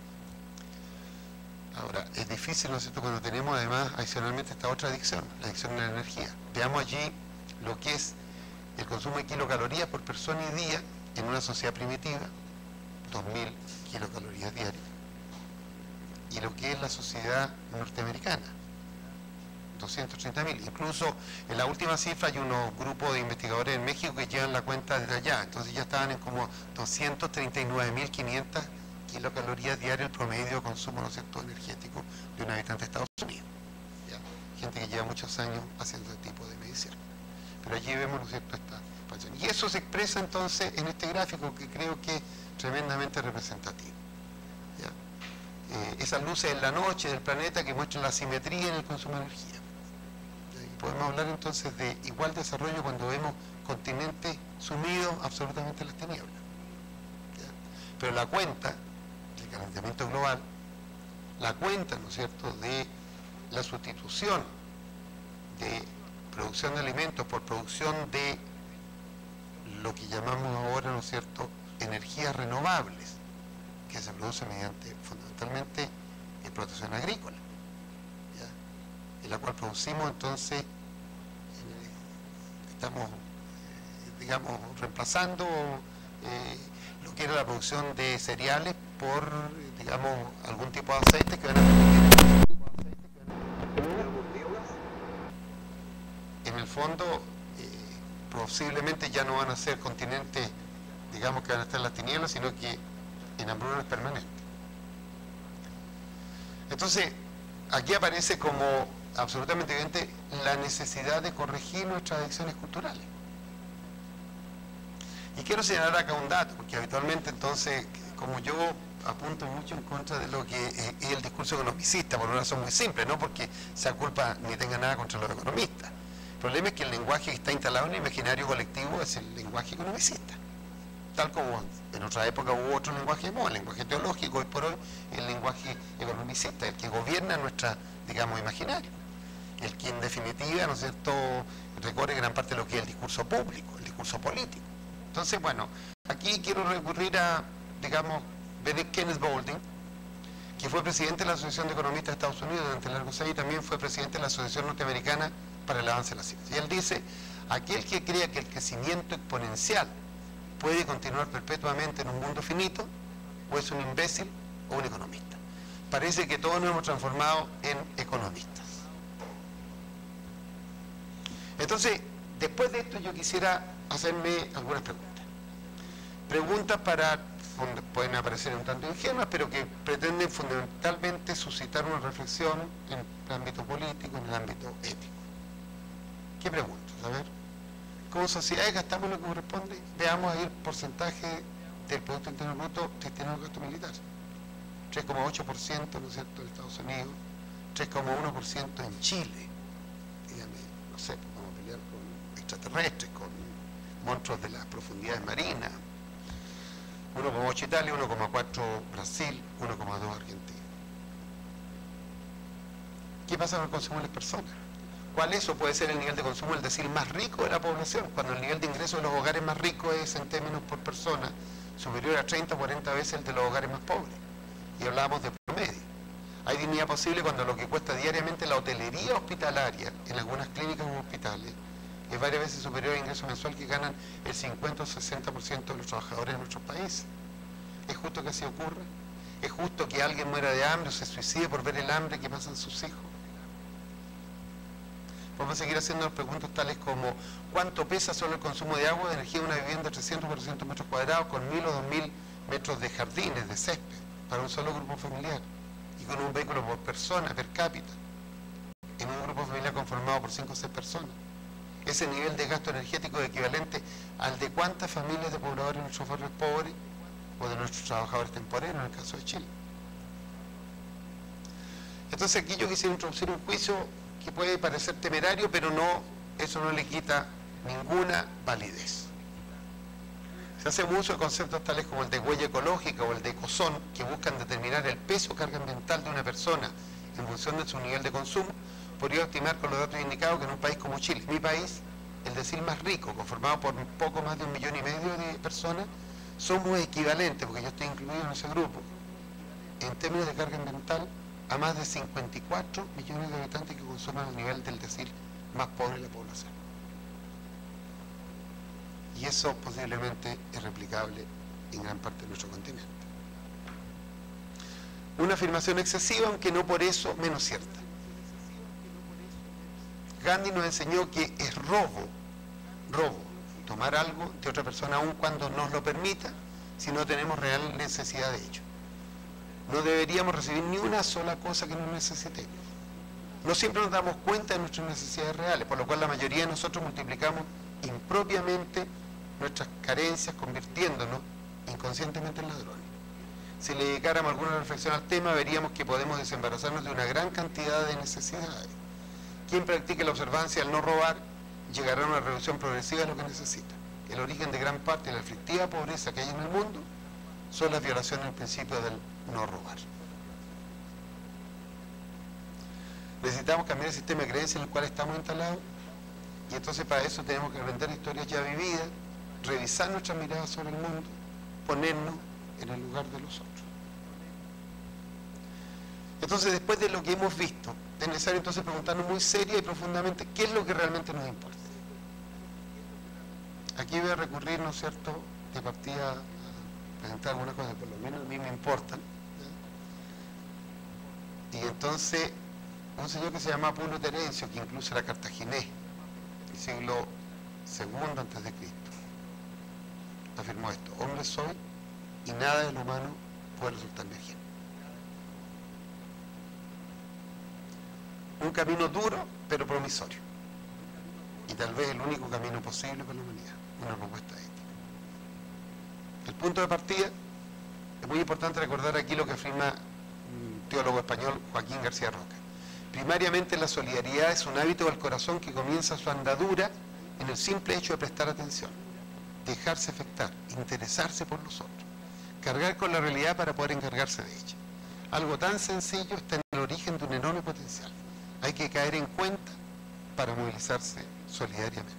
Ahora, es difícil, ¿no es cierto?, cuando tenemos además adicionalmente esta otra adicción, la adicción a la energía. Veamos allí lo que es el consumo de kilocalorías por persona y día en una sociedad primitiva, dos mil kilocalorías diarias, y lo que es la sociedad norteamericana, doscientos treinta mil. Incluso en la última cifra hay unos grupos de investigadores en México que llevan la cuenta desde allá, entonces ya estaban en como doscientos treinta y nueve mil quinientas kilocalorías diarias el promedio de consumo, ¿no es cierto?, energético de un habitante de Estados Unidos. ¿Ya? Gente que lleva muchos años haciendo este tipo de medición. Pero allí vemos, ¿no es cierto?, esta expansión. Y eso se expresa entonces en este gráfico que creo que es tremendamente representativo. ¿Ya? Eh, esas luces en la noche del planeta que muestran la simetría en el consumo de energía. Y podemos hablar entonces de igual desarrollo cuando vemos continentes sumidos absolutamente en las tinieblas. ¿Ya? Pero la cuenta del calentamiento global, la cuenta, ¿no es cierto?, de la sustitución de producción de alimentos por producción de lo que llamamos ahora, ¿no es cierto?, energías renovables, que se produce mediante fundamentalmente explotación agrícola, ¿ya?, en la cual producimos entonces, eh, estamos, eh, digamos, reemplazando eh, lo que era la producción de cereales por, digamos, algún tipo de aceite que van a permitir en el fondo, eh, posiblemente ya no van a ser continentes, digamos, que van a estar en las tinieblas, sino que en hambrunas permanentes. Entonces, aquí aparece como absolutamente evidente la necesidad de corregir nuestras adicciones culturales. Y quiero señalar acá un dato, porque habitualmente entonces, como yo apunto mucho en contra de lo que es el discurso economicista, por una razón muy simple, no porque sea culpa ni tenga nada contra los economistas. El problema es que el lenguaje que está instalado en el imaginario colectivo es el lenguaje economicista. Tal como en otra época hubo otro lenguaje de moda, el lenguaje teológico, y por hoy el lenguaje economicista, el que gobierna nuestra, digamos, imaginario. El que en definitiva, ¿no es cierto?, recorre gran parte de lo que es el discurso público, el discurso político. Entonces, bueno, aquí quiero recurrir a, digamos, Kenneth Boulding, que fue presidente de la Asociación de Economistas de Estados Unidos durante largos años y también fue presidente de la Asociación Norteamericana para el Avance de la Ciencia. Y él dice, aquel que crea que el crecimiento exponencial puede continuar perpetuamente en un mundo finito, o es un imbécil o un economista. Parece que todos nos hemos transformado en economistas. Entonces, después de esto yo quisiera hacerme algunas preguntas. Preguntas para, pueden aparecer un tanto ingenuas, pero que pretenden fundamentalmente suscitar una reflexión en el ámbito político, en el ámbito ético. ¿Qué preguntas? A ver, como sociedades gastamos lo que corresponde, veamos ahí el porcentaje del Producto Interno Bruto destinado al gasto militar. tres coma ocho por ciento, ¿no es cierto?, en Estados Unidos, tres coma uno por ciento en Chile. Dígame, no sé, vamos a pelear con extraterrestres, con monstruos de las profundidades marinas. uno coma ocho Italia, uno coma cuatro Brasil, uno coma dos Argentina. ¿Qué pasa con el consumo de las personas? ¿Cuál eso puede ser el nivel de consumo, el decir, más rico de la población? Cuando el nivel de ingreso de los hogares más ricos es en términos por persona superior a treinta o cuarenta veces el de los hogares más pobres. Y hablábamos de promedio. Hay dignidad posible cuando lo que cuesta diariamente la hotelería hospitalaria en algunas clínicas u hospitales es varias veces superior al ingreso mensual que ganan el cincuenta o sesenta por ciento de los trabajadores de nuestros países. ¿Es justo que así ocurra? ¿Es justo que alguien muera de hambre o se suicide por ver el hambre que pasan sus hijos? Podemos seguir haciendo preguntas tales como ¿cuánto pesa solo el consumo de agua, de energía de una vivienda de trescientos o cuatrocientos metros cuadrados con mil o dos mil metros de jardines, de césped, para un solo grupo familiar y con un vehículo por persona, per cápita, en un grupo familiar conformado por cinco o seis personas? Ese nivel de gasto energético es equivalente al de cuántas familias de pobladores de nuestros barrios pobres o de nuestros trabajadores temporeros en el caso de Chile. Entonces aquí yo quisiera introducir un juicio que puede parecer temerario, pero no, eso no le quita ninguna validez. Se hace uso de conceptos tales como el de huella ecológica o el de ecozón, que buscan determinar el peso o carga ambiental de una persona en función de su nivel de consumo. Podría estimar con los datos indicados que en un país como Chile, mi país, el decil más rico, conformado por un poco más de un millón y medio de personas, somos equivalentes, porque yo estoy incluido en ese grupo, en términos de carga ambiental, a más de cincuenta y cuatro millones de habitantes que consuman al nivel del decil más pobre de la población. Y eso posiblemente es replicable en gran parte de nuestro continente. Una afirmación excesiva, aunque no por eso menos cierta. Gandhi nos enseñó que es robo, robo, tomar algo de otra persona aun cuando nos lo permita, si no tenemos real necesidad de ello. No deberíamos recibir ni una sola cosa que no necesitemos. No siempre nos damos cuenta de nuestras necesidades reales, por lo cual la mayoría de nosotros multiplicamos impropiamente nuestras carencias, convirtiéndonos inconscientemente en ladrones. Si le dedicáramos alguna reflexión al tema, veríamos que podemos desembarazarnos de una gran cantidad de necesidades. Quien practique la observancia al no robar, llegará a una reducción progresiva de lo que necesita. El origen de gran parte de la aflictiva pobreza que hay en el mundo son las violaciones del principio del no robar. Necesitamos cambiar el sistema de creencias en el cual estamos instalados, y entonces para eso tenemos que aprender historias ya vividas, revisar nuestras miradas sobre el mundo, ponernos en el lugar de los otros. Entonces, después de lo que hemos visto, es necesario entonces preguntarnos muy seria y profundamente qué es lo que realmente nos importa. Aquí voy a recurrir, ¿no es cierto?, de partida a presentar algunas cosas que por lo menos a mí me importan. Y entonces, un señor que se llama Apulo Terencio, que incluso era cartaginés, del siglo segundo antes de Cristo, afirmó esto: hombre soy y nada de lo humano puede resultarme ajeno. Un camino duro, pero promisorio. Y tal vez el único camino posible para la humanidad, una propuesta ética. El punto de partida, es muy importante recordar aquí lo que afirma un teólogo español, Joaquín García Roca. Primariamente la solidaridad es un hábito del corazón que comienza su andadura en el simple hecho de prestar atención, dejarse afectar, interesarse por los otros, cargar con la realidad para poder encargarse de ella. Algo tan sencillo está en el origen de un enorme potencial. Hay que caer en cuenta para movilizarse solidariamente.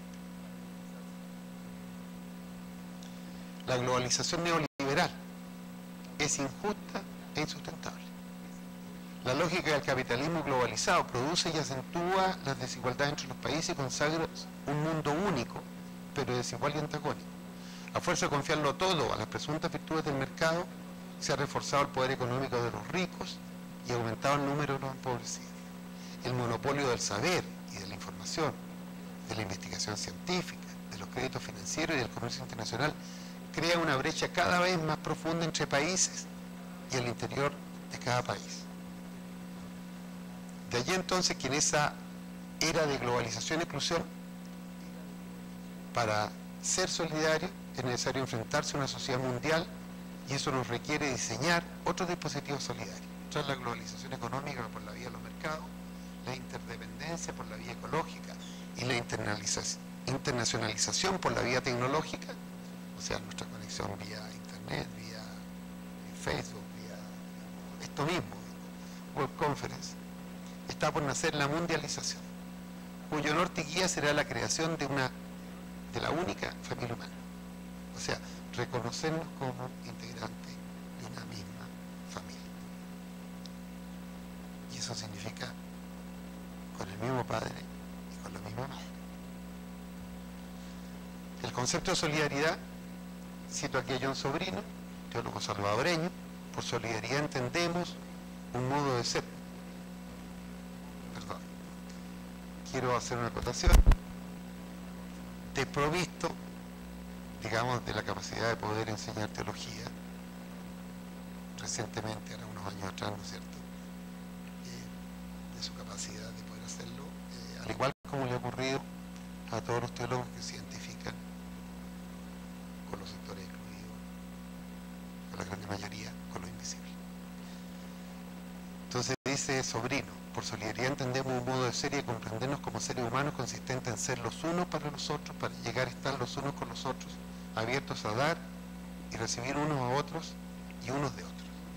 La globalización neoliberal es injusta e insustentable. La lógica del capitalismo globalizado produce y acentúa las desigualdades entre los países y consagra un mundo único, pero desigual y antagónico. A fuerza de confiarlo todo a las presuntas virtudes del mercado, se ha reforzado el poder económico de los ricos y aumentado el número de los empobrecidos. El monopolio del saber y de la información, de la investigación científica, de los créditos financieros y del comercio internacional crea una brecha cada vez más profunda entre países y el interior de cada país. De allí entonces que en esa era de globalización e inclusión, para ser solidario es necesario enfrentarse a una sociedad mundial, y eso nos requiere diseñar otros dispositivos solidarios. Tras la globalización económica por la vía de los mercados, la interdependencia por la vía ecológica y la internacionalización por la vía tecnológica, o sea, nuestra conexión vía internet, vía Facebook, vía esto mismo, web conference, está por nacer la mundialización, cuyo norte y guía será la creación de una de la única familia humana. O sea, reconocernos como integrantes de una misma familia. Y eso significa con el mismo padre y con la misma madre. El concepto de solidaridad, cito aquí a John Sobrino, teólogo salvadoreño, por solidaridad entendemos un modo de ser. Perdón. Quiero hacer una acotación. Desprovisto, digamos, de la capacidad de poder enseñar teología, recientemente, ahora unos años atrás, ¿no es cierto?, eh, de su capacidad de poder hacerlo, eh, al igual como le ha ocurrido a todos los teólogos que se identifican con los sectores excluidos, con la gran mayoría, con lo invisible. Entonces dice dice Sobrino: por solidaridad entendemos un modo de ser y de comprendernos como seres humanos consistente en ser los unos para los otros, para llegar a estar los unos con los otros, abiertos a dar y recibir unos a otros y unos de otros.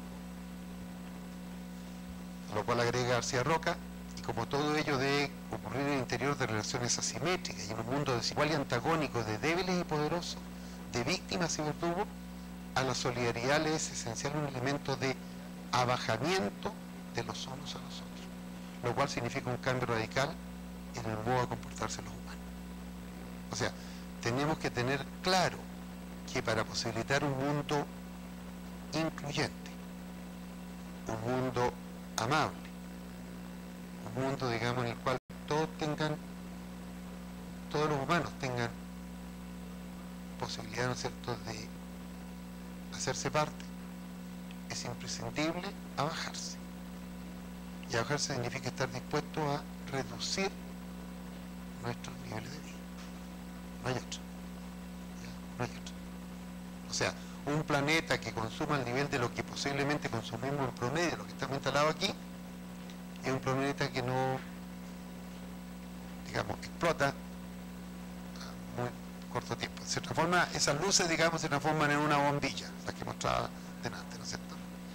A lo cual agrega García Roca: y como todo ello debe ocurrir en el interior de relaciones asimétricas y en un mundo desigual y antagónico de débiles y poderosos, de víctimas y verdugos, a la solidaridad le es esencial un elemento de abajamiento de los unos a los otros, lo cual significa un cambio radical en el modo de comportarse los humanos. O sea, tenemos que tener claro que para posibilitar un mundo incluyente, un mundo amable, un mundo, digamos, en el cual todos tengan, todos los humanos tengan posibilidad, ¿no es cierto?, de hacerse parte, es imprescindible abajarse. Y abajarse significa estar dispuesto a reducir nuestros niveles de vida. No hay otro. ¿Ya? No hay otro. O sea, un planeta que consuma el nivel de lo que posiblemente consumimos en promedio, lo que estamos instalados aquí, es un planeta que no, digamos, explota a muy corto tiempo. Se transforma, esas luces, digamos, se transforman en una bombilla, las que mostraba delante, ¿no es cierto?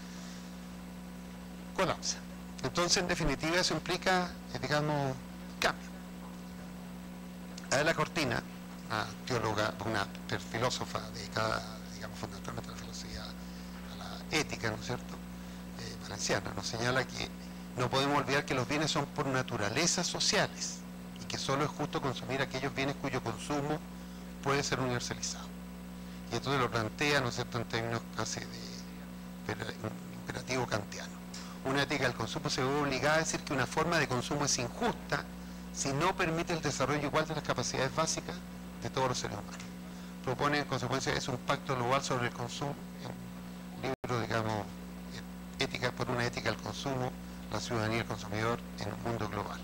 Colapsa. Entonces, en definitiva, eso implica, eh, digamos, cambio. Adela Cortina, una teóloga, una filósofa dedicada, digamos, fundamentalmente a la filosofía, a la ética, ¿no es cierto?, eh, valenciana, nos señala que no podemos olvidar que los bienes son por naturaleza sociales y que solo es justo consumir aquellos bienes cuyo consumo puede ser universalizado. Y entonces lo plantea, ¿no es cierto?, en términos casi de imperativo kantiano. Una ética del consumo se ve obligada a decir que una forma de consumo es injusta si no permite el desarrollo igual de las capacidades básicas de todos los seres humanos. Propone en consecuencia es un pacto global sobre el consumo, un libro, digamos, ética por una ética del consumo, la ciudadanía y el consumidor en un mundo global.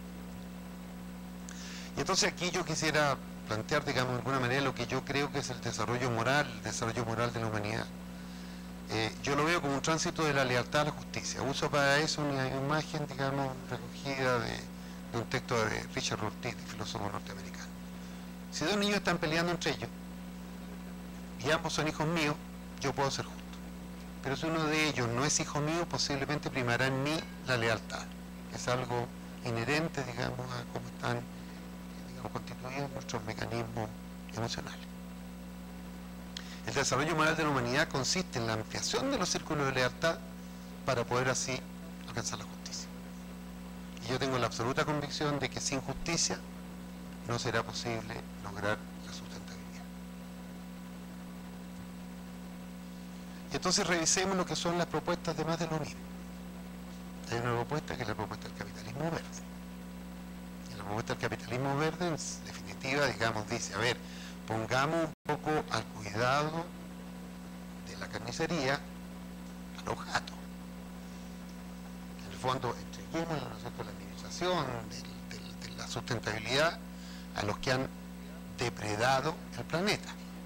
Y entonces aquí yo quisiera plantear, digamos, de alguna manera lo que yo creo que es el desarrollo moral, el desarrollo moral de la humanidad. Eh, yo lo veo como un tránsito de la lealtad a la justicia. Uso para eso una imagen, digamos, recogida de, de un texto de Richard Rorty, filósofo norteamericano. Si dos niños están peleando entre ellos, y ambos son hijos míos, yo puedo ser justo. Pero si uno de ellos no es hijo mío, posiblemente primará en mí la lealtad. Es algo inherente, digamos, a cómo están, digamos, constituidos nuestros mecanismos emocionales. El desarrollo moral de la humanidad consiste en la ampliación de los círculos de lealtad para poder así alcanzar la justicia. Y yo tengo la absoluta convicción de que sin justicia no será posible lograr la sustentabilidad. Y entonces revisemos lo que son las propuestas de más de lo mismo. Hay una propuesta que es la propuesta del capitalismo verde. Y la propuesta del capitalismo verde, en definitiva, digamos, dice, a ver, pongamos un poco al cuidado de la carnicería a los gatos. En el fondo, entreguemos, ¿no es cierto?, la administración de, de, de la sustentabilidad a los que han depredado el planeta.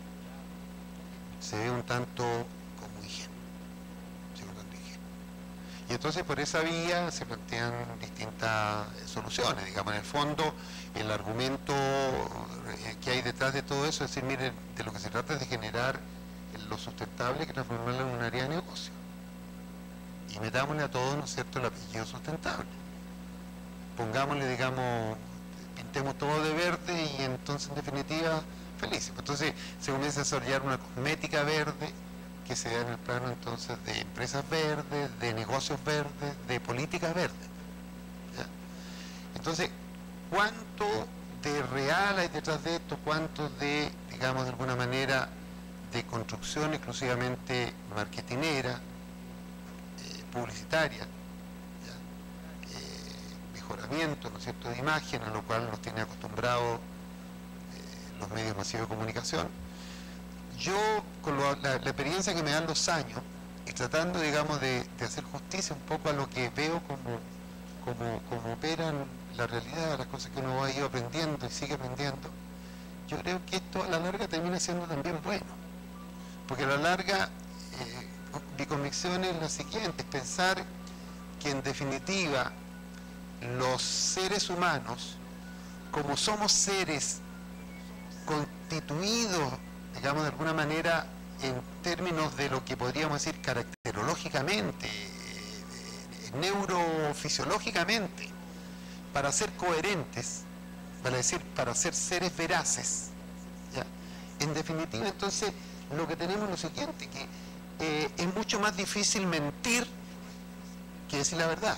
Se ve un tanto como ingenuo. Se ve un tanto ingenuo. Y entonces por esa vía se plantean distintas soluciones. Digamos, en el fondo, el argumento que hay detrás de todo eso es decir, miren, de lo que se trata es de generar lo sustentable que transformarlo en un área de negocio. Y metámosle a todos, ¿no es cierto?, el apellido sustentable. Pongámosle, digamos, pintemos todo de verde y entonces, en definitiva, felices. Entonces se comienza a desarrollar una cosmética verde que se da en el plano entonces de empresas verdes, de negocios verdes, de políticas verdes. ¿Ya? Entonces, ¿cuánto de real hay detrás de esto? ¿Cuánto de, digamos, de alguna manera, de construcción exclusivamente marketinera, eh, publicitaria, ¿ya? Eh, mejoramiento, ¿no es cierto?, de imagen, a lo cual nos tiene acostumbrados eh, los medios masivos de comunicación? Yo, con lo, la, la experiencia que me dan los años, y tratando, digamos, de, de hacer justicia un poco a lo que veo como, como, como operan la realidad, las cosas que uno ha ido aprendiendo y sigue aprendiendo, yo creo que esto a la larga termina siendo también bueno. Porque a la larga, eh, mi convicción es la siguiente, es pensar que en definitiva los seres humanos, como somos seres constituidos, digamos de alguna manera, en términos de lo que podríamos decir caracterológicamente, eh, neurofisiológicamente, para ser coherentes, para decir, para ser seres veraces, ¿ya? En definitiva, entonces, lo que tenemos es lo siguiente, que eh, es mucho más difícil mentir que decir la verdad.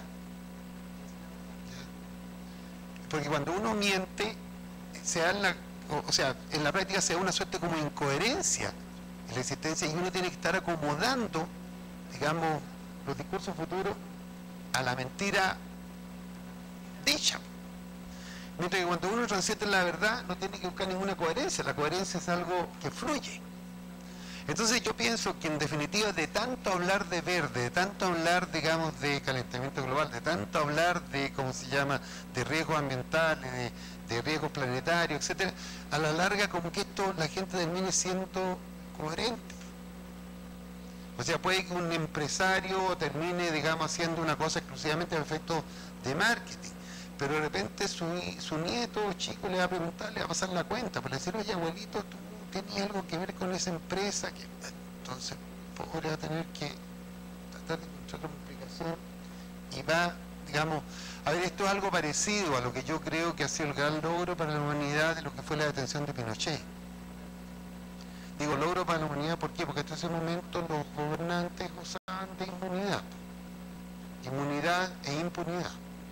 Porque cuando uno miente, se da en la, o sea, en la práctica se da una suerte como incoherencia en la existencia y uno tiene que estar acomodando, digamos, los discursos futuros a la mentira dicha. Mientras que cuando uno transita en la verdad no tiene que buscar ninguna coherencia, la coherencia es algo que fluye. Entonces yo pienso que en definitiva de tanto hablar de verde, de tanto hablar, digamos, de calentamiento global, de tanto hablar de, ¿cómo se llama?, de riesgos ambientales, de, de riesgos planetarios, etcétera, a la larga como que esto la gente termine siendo coherente. O sea, puede que un empresario termine, digamos, haciendo una cosa exclusivamente a efectos de marketing, pero de repente su, su nieto chico le va a preguntar, le va a pasar la cuenta, para decir, oye, abuelito, tú tenía algo que ver con esa empresa, que entonces pobre va a tener que tratar de encontrar una explicación y va, digamos, a ver, esto es algo parecido a lo que yo creo que ha sido el gran logro para la humanidad de lo que fue la detención de Pinochet. Digo logro para la humanidad, ¿por qué? Porque hasta ese momento los gobernantes gozaban de inmunidad, inmunidad e impunidad.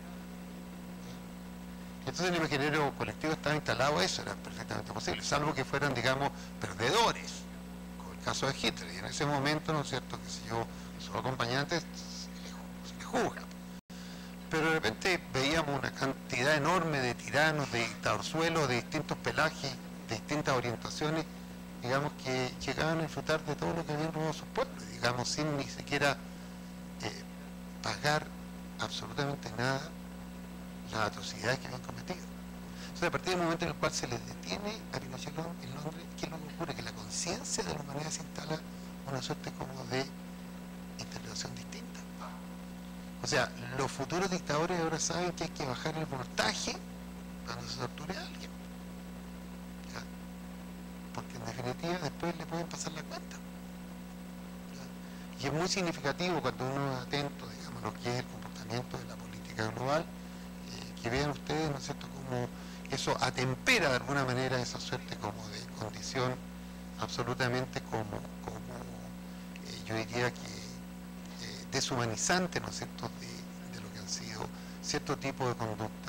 Entonces en el imaginario colectivo estaba instalado eso, era perfectamente posible, salvo que fueran, digamos, perdedores, como el caso de Hitler, y en ese momento, ¿no es cierto?, que si yo, sus acompañantes, se les juzga. Pero de repente veíamos una cantidad enorme de tiranos, de dictadorzuelos, de distintos pelajes, de distintas orientaciones, digamos, que llegaban a disfrutar de todo lo que habían robado sus pueblos, digamos, sin ni siquiera eh, pagar absolutamente nada las atrocidades que habían cometido. Entonces, a partir del momento en el cual se les detiene a Pinochet en Londres, ¿qué es lo que ocurre? Que la conciencia de la humanidad se instala una suerte como de interpretación distinta. O sea, los futuros dictadores ahora saben que hay que bajar el voltaje cuando se torture a alguien. ¿Ya? Porque en definitiva después le pueden pasar la cuenta. ¿Ya? Y es muy significativo cuando uno es atento, digamos, lo que es el comportamiento de la política global, que vean ustedes, ¿no es cierto?, como eso atempera de alguna manera esa suerte como de condición absolutamente como, como eh, yo diría que eh, deshumanizante, ¿no es cierto?, de, de lo que han sido cierto tipo de conducta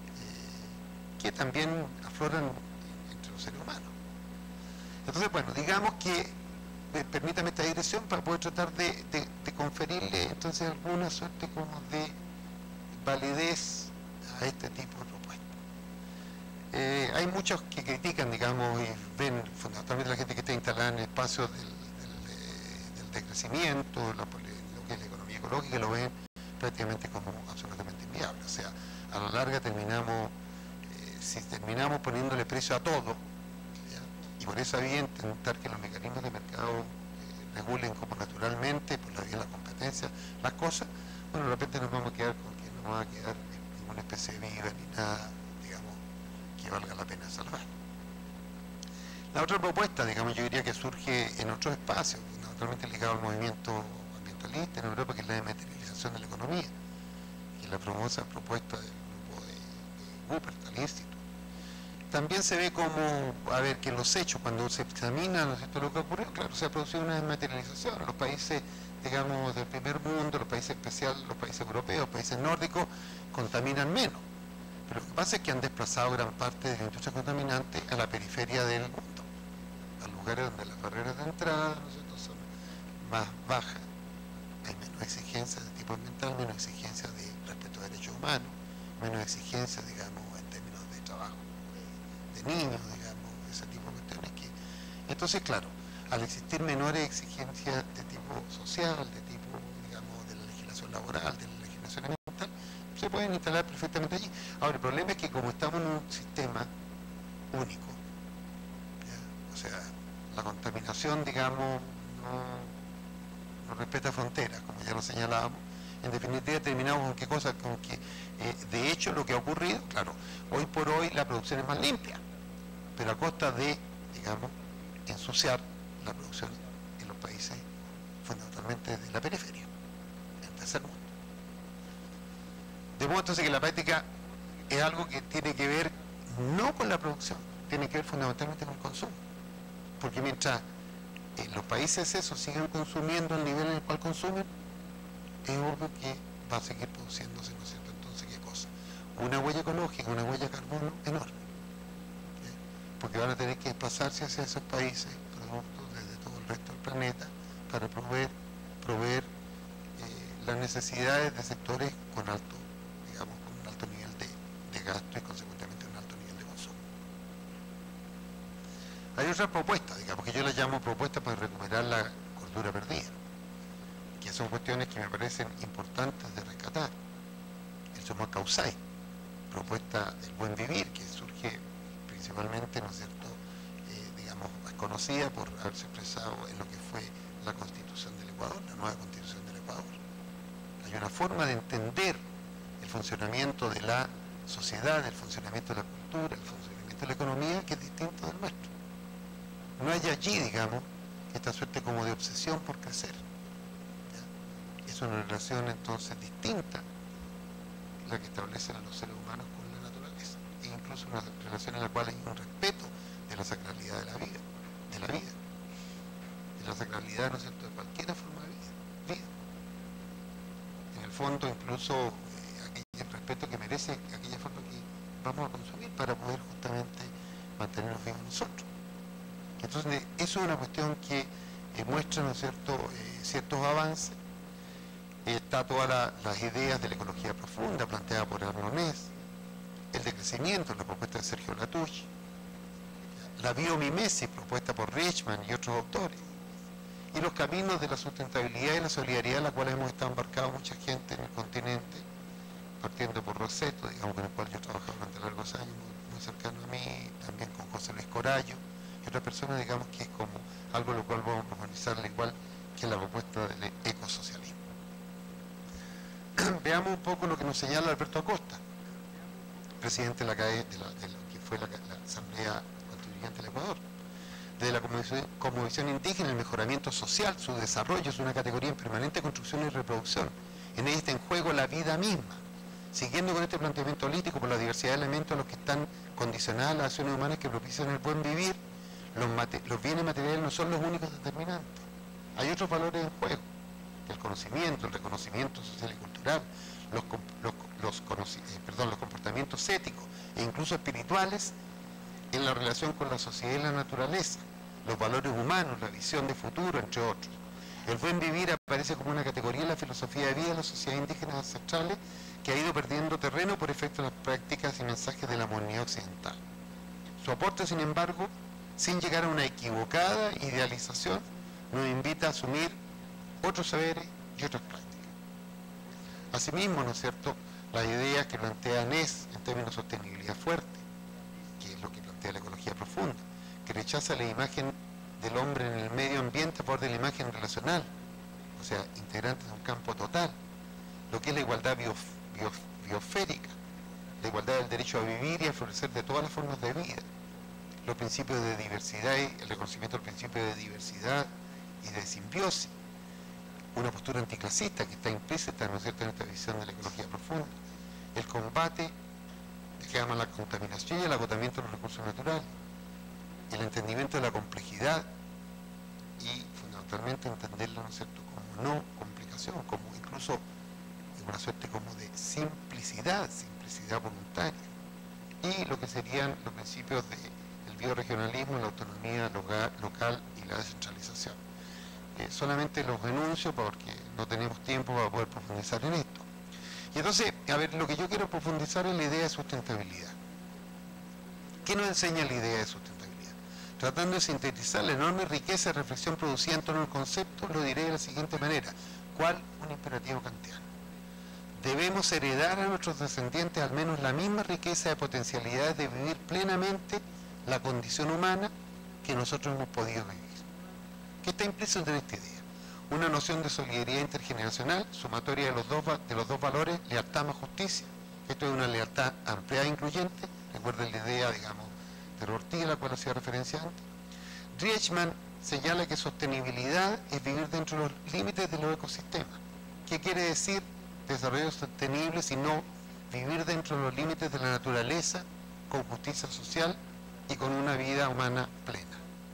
eh, que también afloran entre los seres humanos. Entonces, bueno, digamos que eh, permítame esta dirección para poder tratar de, de, de conferirle entonces alguna suerte como de validez a este tipo de propuestas. Eh, hay muchos que critican, digamos, y ven fundamentalmente la gente que está instalada en espacios del, del, del decrecimiento, la, lo que es la economía ecológica, lo ven prácticamente como absolutamente inviable. O sea, a la larga terminamos, eh, si terminamos poniéndole precio a todo, ¿ya? Y por esa vía intentar que los mecanismos de mercado eh, regulen como naturalmente, por la vía de la competencia, las cosas, bueno, de repente nos vamos a quedar con que no va a quedar una especie de viva ni nada, digamos, que valga la pena salvar. La otra propuesta, digamos, yo diría que surge en otros espacios, naturalmente ligado al movimiento ambientalista en Europa, que es la dematerialización de la economía, y la famosa propuesta del grupo de, de Wuppertal al Instituto. También se ve como, a ver, que los hechos, cuando se examina, ¿no es cierto?, lo que ocurrió, claro, se ha producido una desmaterialización en los países, digamos, del primer mundo, los países especiales, los países europeos, los países nórdicos, contaminan menos. Pero lo que pasa es que han desplazado gran parte de la industria contaminante a la periferia del mundo, a lugares donde las barreras de entrada, ¿no es cierto?, son más bajas, hay menos exigencias de tipo ambiental, menos exigencias de respeto a derechos humanos, menos exigencias, digamos, en términos de trabajo de, de niños, digamos, ese tipo de cuestiones que... Entonces, claro, al existir menores exigencias de tipo social, de tipo, digamos, de la legislación laboral, de la legislación ambiental, se pueden instalar perfectamente allí. Ahora, el problema es que como estamos en un sistema único, ¿ya? O sea, la contaminación, digamos, no, no respeta fronteras, como ya lo señalábamos, En definitiva, terminamos con qué cosa, con que eh, de hecho lo que ha ocurrido, claro, hoy por hoy la producción es más limpia, pero a costa de, digamos, ensuciar la producción en los países fundamentalmente de la periferia, en el tercer mundo. De modo entonces que la práctica es algo que tiene que ver no con la producción, tiene que ver fundamentalmente con el consumo, porque mientras eh, los países esos sigan consumiendo al nivel en el cual consumen, es obvio que va a seguir produciéndose, ¿no es cierto? Entonces, ¿qué cosa? Una huella ecológica, una huella de carbono enorme, ¿sí? Porque van a tener que desplazarse hacia esos países, productos desde todo el resto del planeta, para proveer, proveer eh, las necesidades de sectores con alto, digamos, con un alto nivel de, de gasto y consecuentemente un alto nivel de consumo. Hay otras propuestas, digamos, que yo las llamo propuestas para recuperar la cordura perdida, que son cuestiones que me parecen importantes de rescatar. El Somos Causai, propuesta del buen vivir, que surge principalmente, ¿no es cierto?, eh, digamos, conocida por haberse expresado en lo que fue la Constitución del Ecuador, la nueva Constitución del Ecuador. Hay una forma de entender el funcionamiento de la sociedad, el funcionamiento de la cultura, el funcionamiento de la economía, que es distinto del nuestro. No hay allí, digamos, esta suerte como de obsesión por crecer. Es una relación entonces distinta la que establecen a los seres humanos con la naturaleza, e incluso una relación en la cual hay un respeto de la sacralidad de la vida, de la vida, de la sacralidad, ¿no es cierto?, de cualquier forma de vida. vida. En el fondo, incluso eh, aquel, el respeto que merece aquella forma que vamos a consumir para poder justamente mantenernos vivos nosotros. Entonces, eso es una cuestión que eh, muestra, ¿no es cierto?, eh, ciertos avances. Está todas la, las ideas de la ecología profunda planteada por Arnonés, el decrecimiento, la propuesta de Sergio Latouche, la biomimesis propuesta por Richman y otros autores, y los caminos de la sustentabilidad y la solidaridad en la cual hemos estado embarcados mucha gente en el continente, partiendo por Roseto, digamos, con el cual yo he trabajado durante largos años, muy, muy cercano a mí, también con José Luis Corallo y otras personas, digamos, que es como algo lo cual vamos a profundizar, al igual que la propuesta del ecosocialismo. Veamos un poco lo que nos señala Alberto Acosta, presidente de la, de la, de lo que fue la, la Asamblea Constituyente del Ecuador. Desde la cosmovisión indígena, el mejoramiento social, su desarrollo es una categoría en permanente construcción y reproducción. En ella está en juego la vida misma. Siguiendo con este planteamiento holístico por la diversidad de elementos a los que están condicionadas las acciones humanas que propician el buen vivir, los, los bienes materiales no son los únicos determinantes. Hay otros valores en juego. El conocimiento, el reconocimiento social y cultural, los, los, los, eh, perdón, los comportamientos éticos e incluso espirituales en la relación con la sociedad y la naturaleza, los valores humanos, la visión de futuro, entre otros. El buen vivir aparece como una categoría en la filosofía de vida de las sociedades indígenas ancestrales que ha ido perdiendo terreno por efecto de las prácticas y mensajes de la modernidad occidental. Su aporte, sin embargo, sin llegar a una equivocada idealización, nos invita a asumir otros saberes y otras prácticas. Asimismo, ¿no es cierto?, las ideas que plantea Ness en términos de sostenibilidad fuerte, que es lo que plantea la ecología profunda, que rechaza la imagen del hombre en el medio ambiente a favor de la imagen relacional, o sea, integrante de un campo total, lo que es la igualdad bio, bio, biosférica, la igualdad del derecho a vivir y a florecer de todas las formas de vida, los principios de diversidad y el reconocimiento del principio de diversidad y de simbiosis, una postura anticlasista que está implícita, ¿no es cierto?, en esta visión de la ecología profunda, el combate que llama la contaminación y el agotamiento de los recursos naturales, el entendimiento de la complejidad y fundamentalmente entenderla, ¿no es cierto?, como no complicación, como incluso una suerte como de simplicidad, simplicidad voluntaria, y lo que serían los principios del bioregionalismo, la autonomía local, local y la descentralización. Eh, solamente los denuncio porque no tenemos tiempo para poder profundizar en esto. Y entonces, a ver, lo que yo quiero profundizar es la idea de sustentabilidad. ¿Qué nos enseña la idea de sustentabilidad? Tratando de sintetizar la enorme riqueza de reflexión producida en torno al concepto, lo diré de la siguiente manera. ¿Cuál? Un imperativo kantiano. Debemos heredar a nuestros descendientes al menos la misma riqueza de potencialidades de vivir plenamente la condición humana que nosotros hemos podido vivir. ¿Qué está implícito en esta idea? una noción de solidaridad intergeneracional, sumatoria de los dos, de los dos valores, lealtad más justicia. Esto es una lealtad ampliada e incluyente, recuerden la idea, digamos, de Ortiz, a la cual hacía referencia antes. Rieschmann señala que sostenibilidad es vivir dentro de los límites de los ecosistemas. ¿Qué quiere decir desarrollo sostenible sino vivir dentro de los límites de la naturaleza, con justicia social y con una vida humana plena?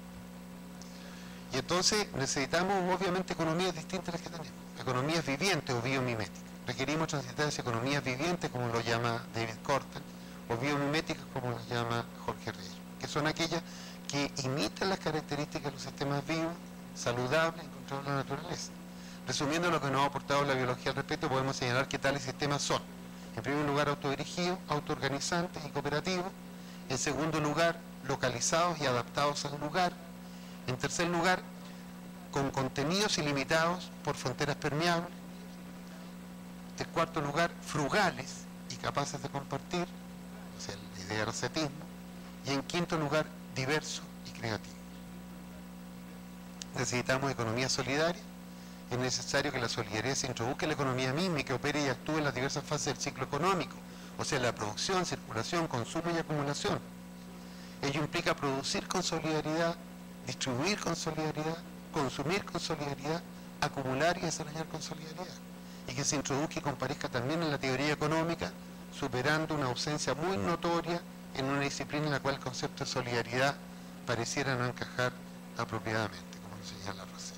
Y entonces necesitamos obviamente economías distintas a las que tenemos, economías vivientes o biomiméticas. Requerimos transitar hacia economías vivientes, como lo llama David Korten, o biomiméticas, como lo llama Jorge Reyes, que son aquellas que imitan las características de los sistemas vivos, saludables, en control de la naturaleza. Resumiendo lo que nos ha aportado la biología al respecto, podemos señalar que tales sistemas son, en primer lugar, autodirigidos, autoorganizantes y cooperativos; en segundo lugar, localizados y adaptados al lugar; en tercer lugar, con contenidos ilimitados por fronteras permeables; en cuarto lugar, frugales y capaces de compartir, o sea, la idea del ascetismo; y en quinto lugar, diverso y creativo. Necesitamos economía solidaria. Es necesario que la solidaridad se introduzca en la economía misma y que opere y actúe en las diversas fases del ciclo económico, o sea, la producción, circulación, consumo y acumulación. Ello implica producir con solidaridad, distribuir con solidaridad, consumir con solidaridad, acumular y desarrollar con solidaridad, y que se introduzca y comparezca también en la teoría económica, superando una ausencia muy notoria en una disciplina en la cual el concepto de solidaridad pareciera no encajar apropiadamente, como lo señala Rosetta.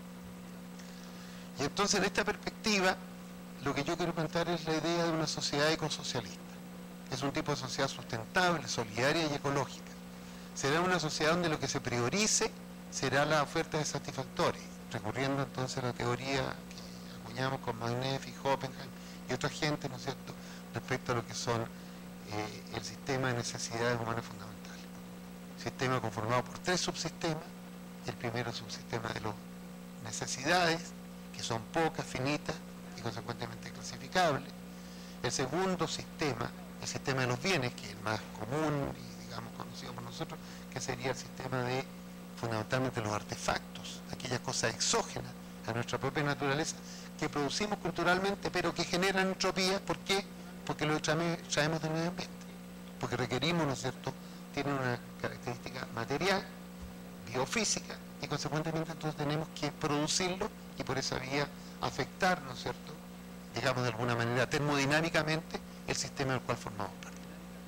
Y entonces, en esta perspectiva, lo que yo quiero plantear es la idea de una sociedad ecosocialista. Es un tipo de sociedad sustentable, solidaria y ecológica. Será una sociedad donde lo que se priorice será la oferta de satisfactores, recurriendo entonces a la teoría que acuñamos con Magneff y Oppenheim y otra gente, ¿no es cierto?, respecto a lo que son eh, el sistema de necesidades humanas fundamentales. Sistema conformado por tres subsistemas. El primero subsistema de las necesidades, que son pocas, finitas y consecuentemente clasificables. El segundo sistema, el sistema de los bienes, que es el más común y, digamos, conocido por nosotros, que sería el sistema de, fundamentalmente, los artefactos, aquellas cosas exógenas a nuestra propia naturaleza, que producimos culturalmente, pero que generan entropía. ¿Por qué? Porque lo traemos del medio ambiente, porque requerimos, ¿no es cierto?, tiene una característica material, biofísica, y consecuentemente entonces tenemos que producirlo y por esa vía afectar, ¿no es cierto?, digamos de alguna manera termodinámicamente, el sistema del cual formamos parte.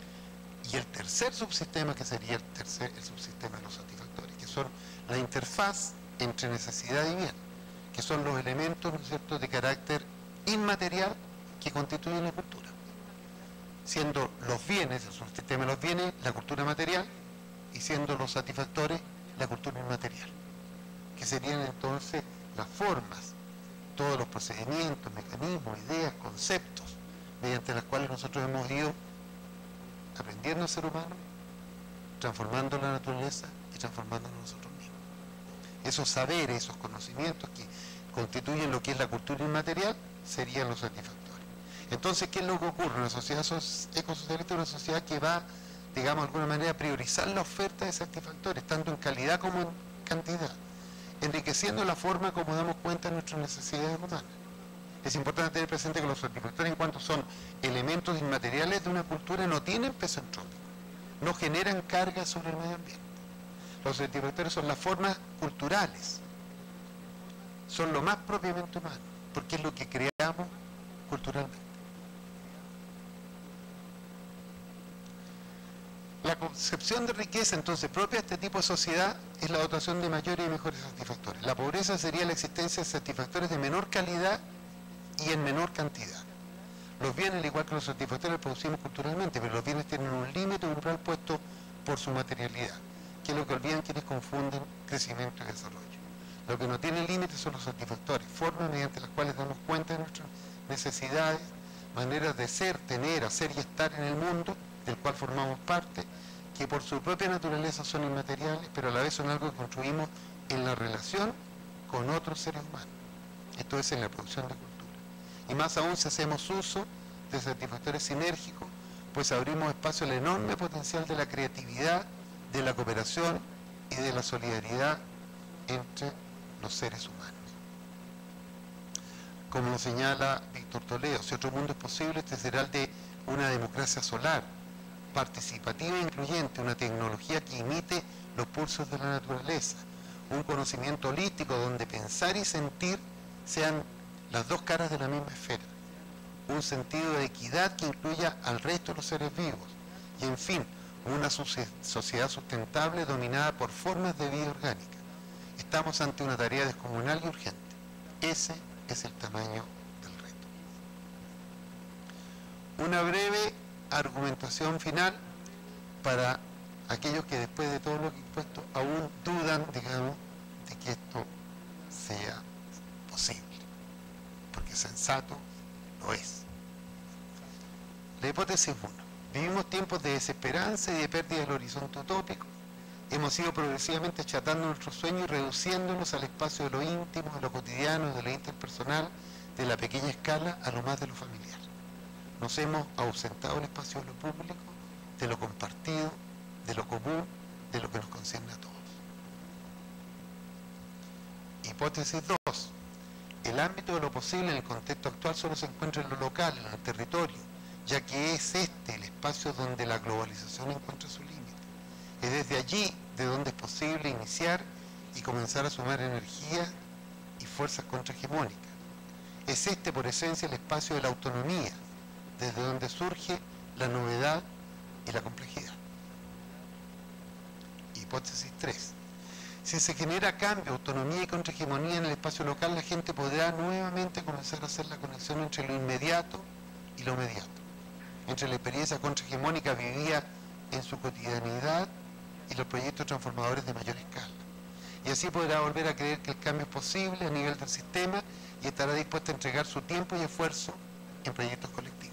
Y el tercer subsistema, que sería el tercer el subsistema de los satisfactores, que son la interfaz entre necesidad y bien, que son los elementos, ¿no es cierto?, de carácter inmaterial que constituyen la cultura, siendo los bienes, el subsistema de los bienes, la cultura material, y siendo los satisfactores, la cultura inmaterial, que serían entonces las formas, todos los procedimientos, mecanismos, ideas, conceptos, mediante las cuales nosotros hemos ido aprendiendo a ser humanos, transformando la naturaleza y transformándonos nosotros mismos. Esos saberes, esos conocimientos que constituyen lo que es la cultura inmaterial, serían los satisfactores. Entonces, ¿qué es lo que ocurre? Una sociedad ecosocialista es una sociedad que va, digamos, de alguna manera a priorizar la oferta de satisfactores, tanto en calidad como en cantidad, enriqueciendo la forma como damos cuenta de nuestras necesidades humanas. Es importante tener presente que los satisfactores, en cuanto son elementos inmateriales de una cultura, no tienen peso entrópico, no generan carga sobre el medio ambiente. Los satisfactores son las formas culturales, son lo más propiamente humano, porque es lo que creamos culturalmente. La concepción de riqueza, entonces, propia de este tipo de sociedad es la dotación de mayores y mejores satisfactores. La pobreza sería la existencia de satisfactores de menor calidad y en menor cantidad. Los bienes, al igual que los satisfactores, los producimos culturalmente, pero los bienes tienen un límite umbral puesto por su materialidad, que es lo que olvidan quienes confunden crecimiento y desarrollo. Lo que no tiene límite son los satisfactores, formas mediante las cuales damos cuenta de nuestras necesidades, maneras de ser, tener, hacer y estar en el mundo del cual formamos parte, que por su propia naturaleza son inmateriales, pero a la vez son algo que construimos en la relación con otros seres humanos. Esto es en la producción de cultura. Y más aún si hacemos uso de satisfactores sinérgicos, pues abrimos espacio al enorme potencial de la creatividad, de la cooperación y de la solidaridad entre los seres humanos. como lo señala Víctor Toledo. Si otro mundo es posible, este será el de una democracia solar, participativa e incluyente, una tecnología que imite los pulsos de la naturaleza, un conocimiento holístico donde pensar y sentir sean las dos caras de la misma esfera, un sentido de equidad que incluya al resto de los seres vivos, y en fin, una sociedad sustentable dominada por formas de vida orgánica. Estamos ante una tarea descomunal y urgente. Ese es el tamaño del reto. Una breve argumentación final para aquellos que después de todo lo que he puesto aún dudan, digamos, de que esto sea posible, porque sensato lo es. La hipótesis uno. Vivimos tiempos de desesperanza y de pérdida del horizonte utópico. Hemos ido progresivamente achatando nuestros sueños y reduciéndonos al espacio de lo íntimo, de lo cotidiano, de lo interpersonal, de la pequeña escala a lo más de lo familiar. Nos hemos ausentado del espacio de lo público, de lo compartido, de lo común, de lo que nos concierne a todos. Hipótesis dos. El ámbito de lo posible en el contexto actual solo se encuentra en lo local, en el territorio, ya que es este el espacio donde la globalización encuentra su límite. Es desde allí de donde es posible iniciar y comenzar a sumar energía y fuerzas contrahegemónicas. Es este por esencia el espacio de la autonomía, desde donde surge la novedad y la complejidad. Hipótesis tres. Si se genera cambio, autonomía y contrahegemonía en el espacio local, la gente podrá nuevamente comenzar a hacer la conexión entre lo inmediato y lo mediato, entre la experiencia contrahegemónica vivida en su cotidianidad y los proyectos transformadores de mayor escala. Y así podrá volver a creer que el cambio es posible a nivel del sistema y estará dispuesta a entregar su tiempo y esfuerzo en proyectos colectivos.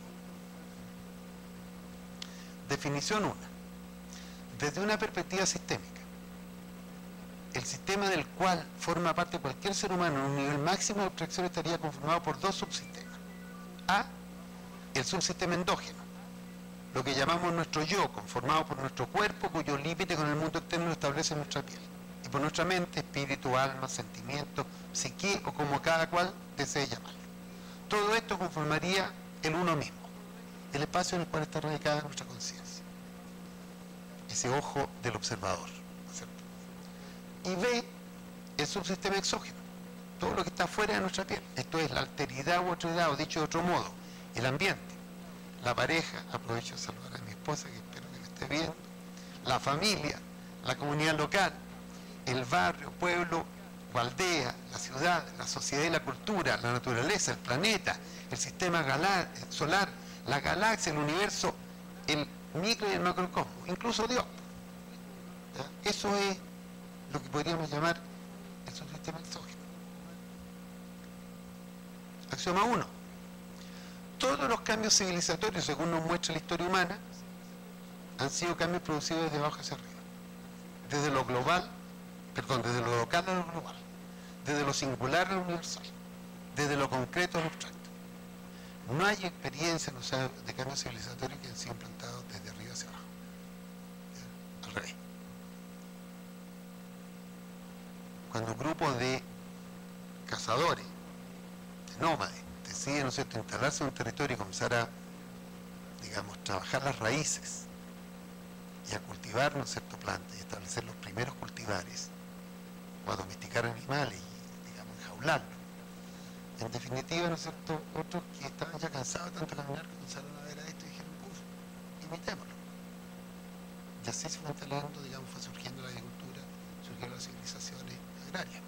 Definición uno. Desde una perspectiva sistémica, el sistema del cual forma parte cualquier ser humano en un nivel máximo de abstracción estaría conformado por dos subsistemas. A, el subsistema endógeno, lo que llamamos nuestro yo, conformado por nuestro cuerpo, cuyo límite con el mundo externo lo establece nuestra piel, y por nuestra mente, espíritu, alma, sentimiento, psique o como cada cual desee llamarlo. Todo esto conformaría el uno mismo, el espacio en el cual está radicada nuestra conciencia, ese ojo del observador, ¿no es cierto? Y B, el subsistema exógeno, todo lo que está fuera de nuestra piel, esto es la alteridad u otredad, o dicho de otro modo, el ambiente, la pareja, aprovecho de saludar a mi esposa que espero que me esté viendo, la familia, la comunidad local, el barrio, pueblo o aldea, la ciudad, la sociedad y la cultura, la naturaleza, el planeta, el sistema solar, la galaxia, el universo, el micro y el macrocosmos, incluso Dios. ¿Ya? Eso es lo que podríamos llamar el subsistema exógeno. Axioma uno. Todos los cambios civilizatorios, según nos muestra la historia humana, han sido cambios producidos desde abajo hacia arriba. Desde lo global, perdón, desde lo local a lo global, desde lo singular a lo universal, desde lo concreto a lo abstracto. No hay experiencia no sabe, de cambios civilizatorios que han sido implantados desde arriba hacia abajo. ¿Ya? Al revés. Cuando un grupo de cazadores, de nómades, decide, ¿no es cierto?, instalarse en un territorio y comenzar a, digamos, trabajar las raíces y a cultivar, ¿no es cierto?, plantas y establecer los primeros cultivares o a domesticar animales y, digamos, enjaularlos. En definitiva, ¿no es cierto?, otros que estaban ya cansados de tanto caminar comenzaron a ver a esto y dijeron, uff, imitémoslo. Y así se fue instalando, digamos, fue surgiendo la agricultura, surgieron las civilizaciones agrarias.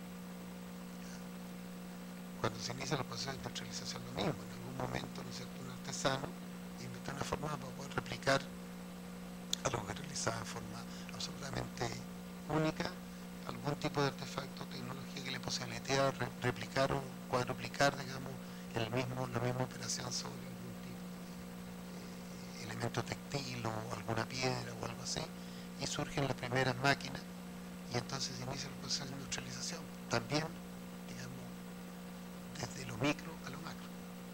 Cuando se inicia el proceso de industrialización, lo mismo, en algún momento, ¿no es cierto?, un artesano inventó una forma para poder replicar algo que realizaba de forma absolutamente única, algún tipo de artefacto, tecnología que le posibilitaba re replicar o cuadruplicar, digamos, el mismo, la misma operación sobre algún tipo de eh, elemento textil o alguna piedra o algo así, y surgen las primeras máquinas, y entonces se inicia el proceso de industrialización. También, desde lo micro a lo macro.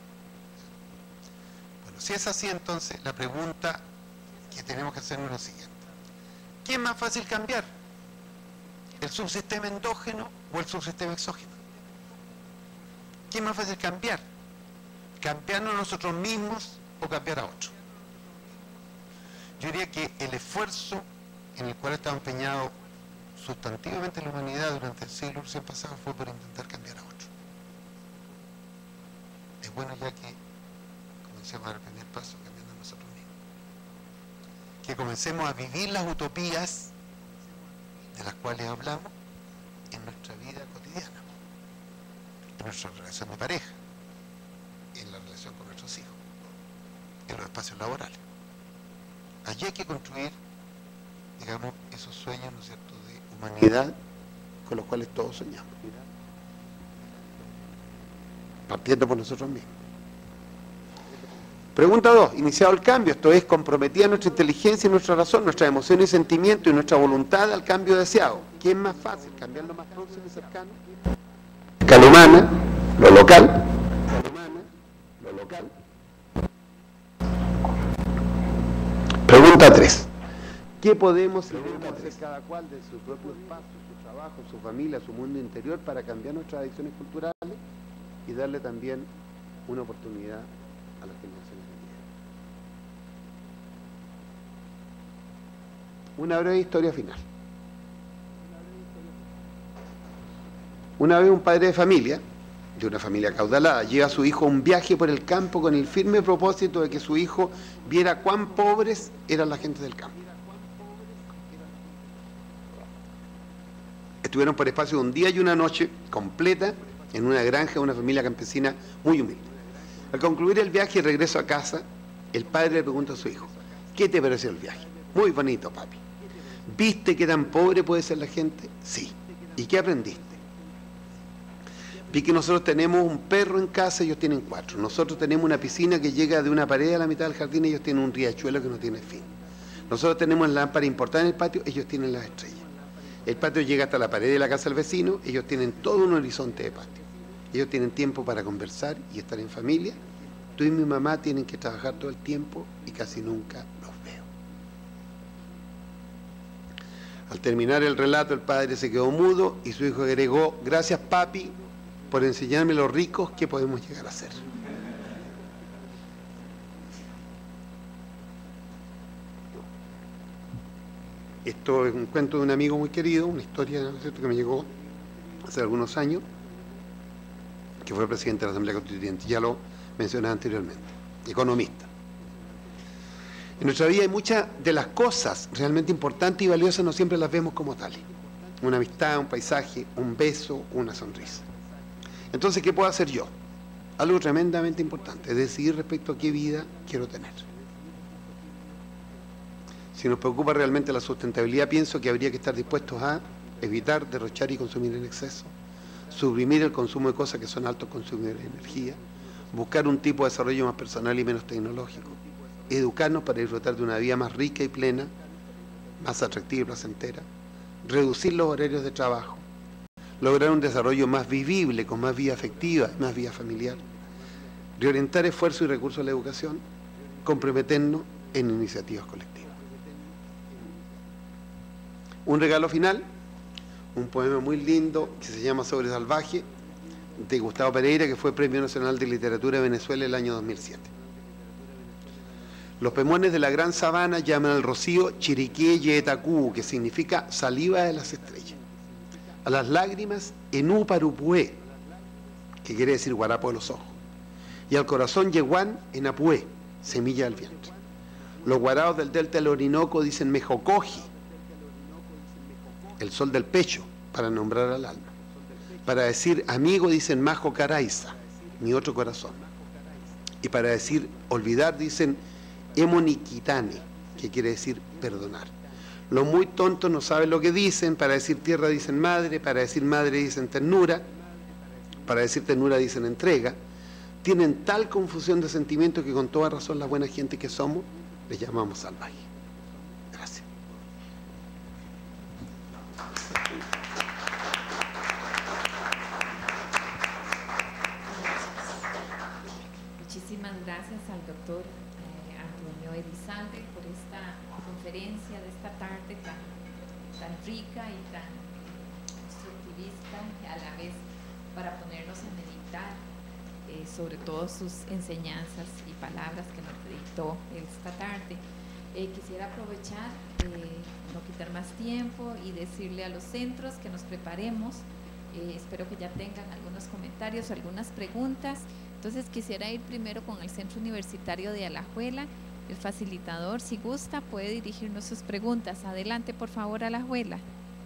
Bueno, si es así, entonces la pregunta que tenemos que hacernos es la siguiente. ¿Qué es más fácil cambiar? ¿El subsistema endógeno o el subsistema exógeno? ¿qué es más fácil cambiar? ¿Cambiarnos nosotros mismos o cambiar a otros? Yo diría que el esfuerzo en el cual estaba empeñado sustantivamente la humanidad durante el siglo recién pasado fue por intentar cambiar a otros. Es bueno ya que comencemos a dar el primer paso cambiando a nosotros mismos. Que comencemos a vivir las utopías de las cuales hablamos en nuestra vida cotidiana, en nuestra relación de pareja, en la relación con nuestros hijos, en los espacios laborales. Allí hay que construir, digamos, esos sueños, ¿no es cierto?, de humanidad con los cuales todos soñamos, partiendo por nosotros mismos. Pregunta dos. Iniciado el cambio, esto es, comprometida nuestra inteligencia y nuestra razón, nuestra emoción y sentimiento y nuestra voluntad al cambio deseado. ¿Qué es más fácil? ¿Cambiar lo más próximo y cercano? Escala humana, lo local. Escala humana, lo local. Pregunta tres. ¿Qué podemos y debemos hacer cada cual de su propio espacio, su trabajo, su familia, su mundo interior para cambiar nuestras adicciones culturales y darle también una oportunidad a las generaciones venideras? Una breve historia final. Una vez un padre de familia, de una familia acaudalada, lleva a su hijo a un viaje por el campo con el firme propósito de que su hijo viera cuán pobres eran la gente del campo. Estuvieron por espacio de un día y una noche completa en una granja de una familia campesina muy humilde. Al concluir el viaje y regreso a casa, el padre le pregunta a su hijo: ¿qué te pareció el viaje? Muy bonito, papi. ¿Viste qué tan pobre puede ser la gente? Sí. ¿Y qué aprendiste? Vi que nosotros tenemos un perro en casa, ellos tienen cuatro. Nosotros tenemos una piscina que llega de una pared a la mitad del jardín, ellos tienen un riachuelo que no tiene fin. Nosotros tenemos lámparas importantes en el patio, ellos tienen las estrellas. El patio llega hasta la pared de la casa del vecino, ellos tienen todo un horizonte de patio. Ellos tienen tiempo para conversar y estar en familia. Tú y mi mamá tienen que trabajar todo el tiempo y casi nunca los veo. Al terminar el relato, el padre se quedó mudo y su hijo agregó: gracias, papi, por enseñarme lo ricos que podemos llegar a ser. Esto es un cuento de un amigo muy querido, una historia, ¿no es cierto?, que me llegó hace algunos años, que fue presidente de la Asamblea Constituyente, ya lo mencioné anteriormente, economista. En nuestra vida hay muchas de las cosas realmente importantes y valiosas, no siempre las vemos como tales. Una amistad, un paisaje, un beso, una sonrisa. Entonces, ¿qué puedo hacer yo? Algo tremendamente importante, decidir respecto a qué vida quiero tener. Si nos preocupa realmente la sustentabilidad, pienso que habría que estar dispuestos a evitar derrochar y consumir en exceso, suprimir el consumo de cosas que son altos consumidores de energía, buscar un tipo de desarrollo más personal y menos tecnológico, educarnos para disfrutar de una vida más rica y plena, más atractiva y placentera, reducir los horarios de trabajo, lograr un desarrollo más vivible, con más vida afectiva, más vida familiar, reorientar esfuerzo y recursos a la educación, comprometernos en iniciativas colectivas. Un regalo final, un poema muy lindo que se llama Sobre Salvaje, de Gustavo Pereira, que fue Premio Nacional de Literatura de Venezuela el año dos mil siete. Los pemones de la gran sabana llaman al rocío Chiriquí Yetacú, que significa saliva de las estrellas. A las lágrimas, Enú Parupué, que quiere decir guarapo de los ojos. Y al corazón Yeguán, Enapué, semilla del vientre. Los guaraos del delta del Orinoco dicen Mejocoji, el sol del pecho, para nombrar al alma. Para decir amigo dicen Majo Caraiza, mi otro corazón. Y para decir olvidar dicen Emoniquitane, que quiere decir perdonar. Los muy tontos no saben lo que dicen. Para decir tierra dicen madre, para decir madre dicen ternura, para decir ternura dicen entrega. Tienen tal confusión de sentimientos que con toda razón la buena gente que somos les llamamos salvaje. Gracias. Muchísimas gracias al doctor eh, Antonio Elizalde por esta conferencia de esta tarde tan, tan rica y tan constructivista, y a la vez para ponernos a meditar eh, sobre todo sus enseñanzas y palabras que nos dictó esta tarde. Eh, quisiera aprovechar, eh, no quitar más tiempo y decirle a los centros que nos preparemos. Eh, espero que ya tengan algunos comentarios, algunas preguntas. Entonces quisiera ir primero con el Centro Universitario de Alajuela. El facilitador, si gusta, puede dirigirnos sus preguntas. Adelante, por favor, Alajuela.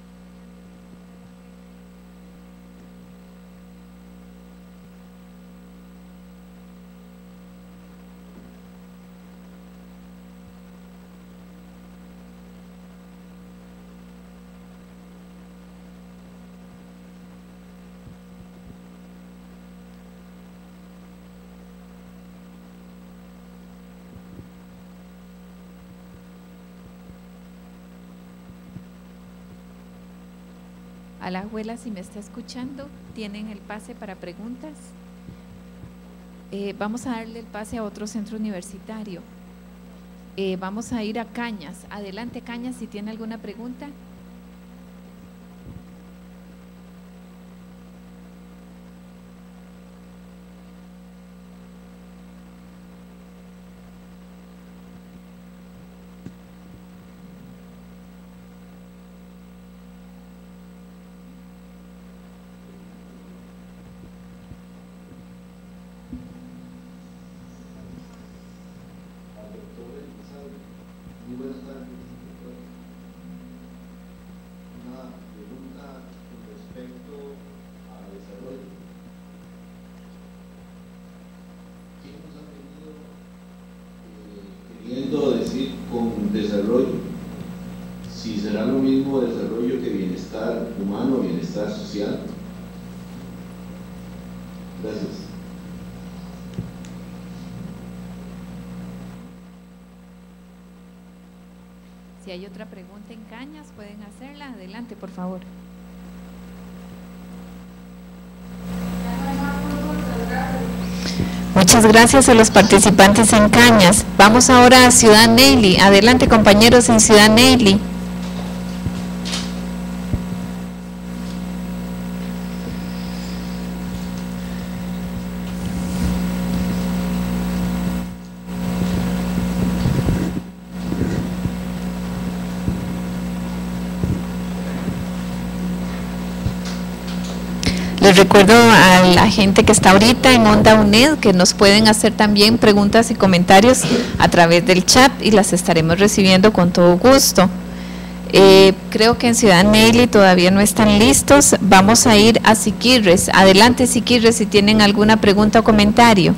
Alajuela, si me está escuchando, tienen el pase para preguntas. Eh, vamos a darle el pase a otro centro universitario. Eh, vamos a ir a Cañas. Adelante, Cañas, si tiene alguna pregunta. Decir con desarrollo, si será lo mismo desarrollo que bienestar humano, bienestar social. Gracias. Si hay otra pregunta en Cañas, pueden hacerla. Adelante, por favor. Muchas gracias a los participantes en Cañas. Vamos ahora a Ciudad Neyli. Adelante, compañeros en Ciudad Neyli. Les recuerdo a la gente que está ahorita en Onda UNED que nos pueden hacer también preguntas y comentarios a través del chat y las estaremos recibiendo con todo gusto. Eh, creo que en Ciudad Neyli todavía no están listos. Vamos a ir a Siquirres. Adelante, Siquirres, si tienen alguna pregunta o comentario.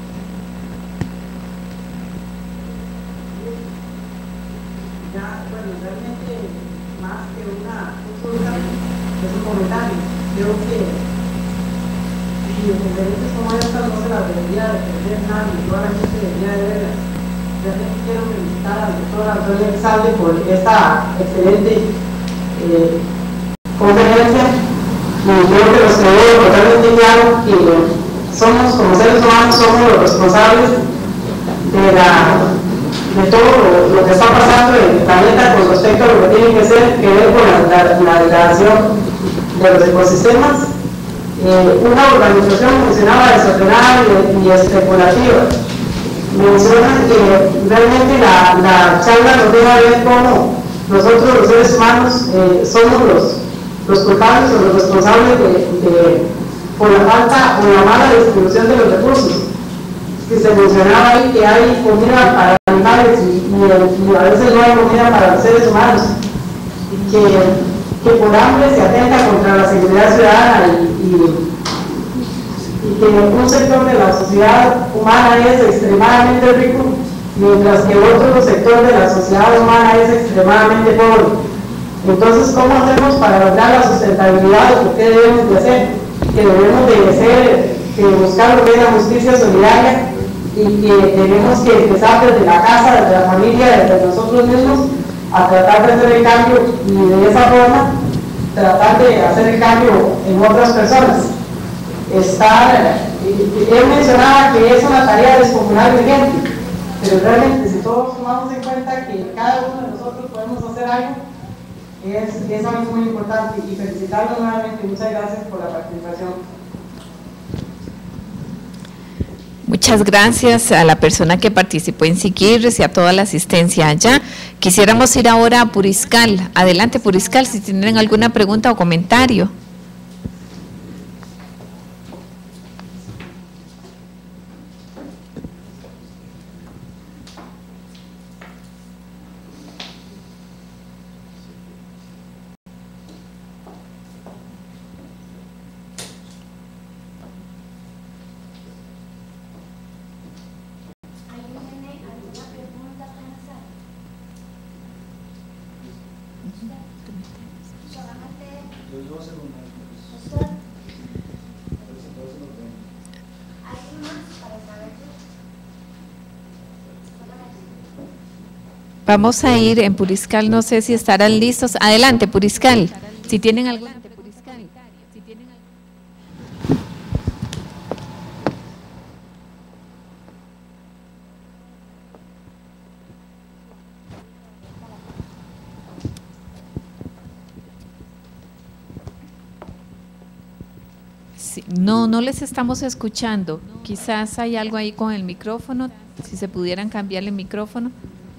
Por esta excelente eh, conferencia, y creo que nos quedó totalmente claro que somos, como seres humanos, somos los responsables de, la, de todo lo, lo que está pasando en el planeta con respecto a lo que tiene que ser que ver con la, la, la degradación de los ecosistemas. Eh, una urbanización mencionaba desordenada y, y especulativa. Mencionan que realmente la, la charla nos deja ver cómo nosotros los seres humanos eh, somos los, los culpables o los responsables de, de, por la falta o la mala distribución de los recursos. Que se mencionaba ahí que hay comida para animales y, y, y a veces no hay comida para los seres humanos, y que, que por hambre se atenta contra la seguridad ciudadana y, y y que un sector de la sociedad humana es extremadamente rico, mientras que otro sector de la sociedad humana es extremadamente pobre. Entonces, ¿cómo hacemos para lograr la sustentabilidad? ¿O qué debemos de hacer? Que debemos de hacer, que buscar lo que es la justicia solidaria, y que tenemos que empezar desde la casa, desde la familia, desde nosotros mismos, a tratar de hacer el cambio, y de esa forma tratar de hacer el cambio en otras personas. Estar, él mencionaba que es una tarea descomunal de gente, pero realmente si todos tomamos en cuenta que cada uno de nosotros podemos hacer algo, es, es algo muy importante, y felicitarlos nuevamente. Muchas gracias por la participación. muchas gracias a la persona que participó en Siquirres y a toda la asistencia allá. Quisiéramos ir ahora a Puriscal. Adelante, Puriscal, si tienen alguna pregunta o comentario. Vamos a ir en Puriscal, no sé si estarán listos. Adelante, Puriscal, si tienen alguna. Sí, no, no les estamos escuchando. Quizás hay algo ahí con el micrófono, si se pudieran cambiar el micrófono.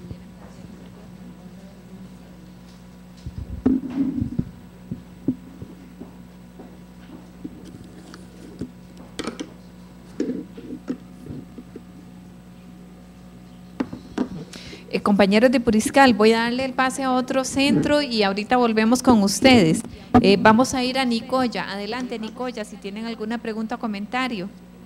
Eh, compañeros de Puriscal, voy a darle el pase a otro centro y ahorita volvemos con ustedes. Eh, vamos a ir a Nicoya. Adelante, Nicoya, si tienen alguna pregunta o comentario.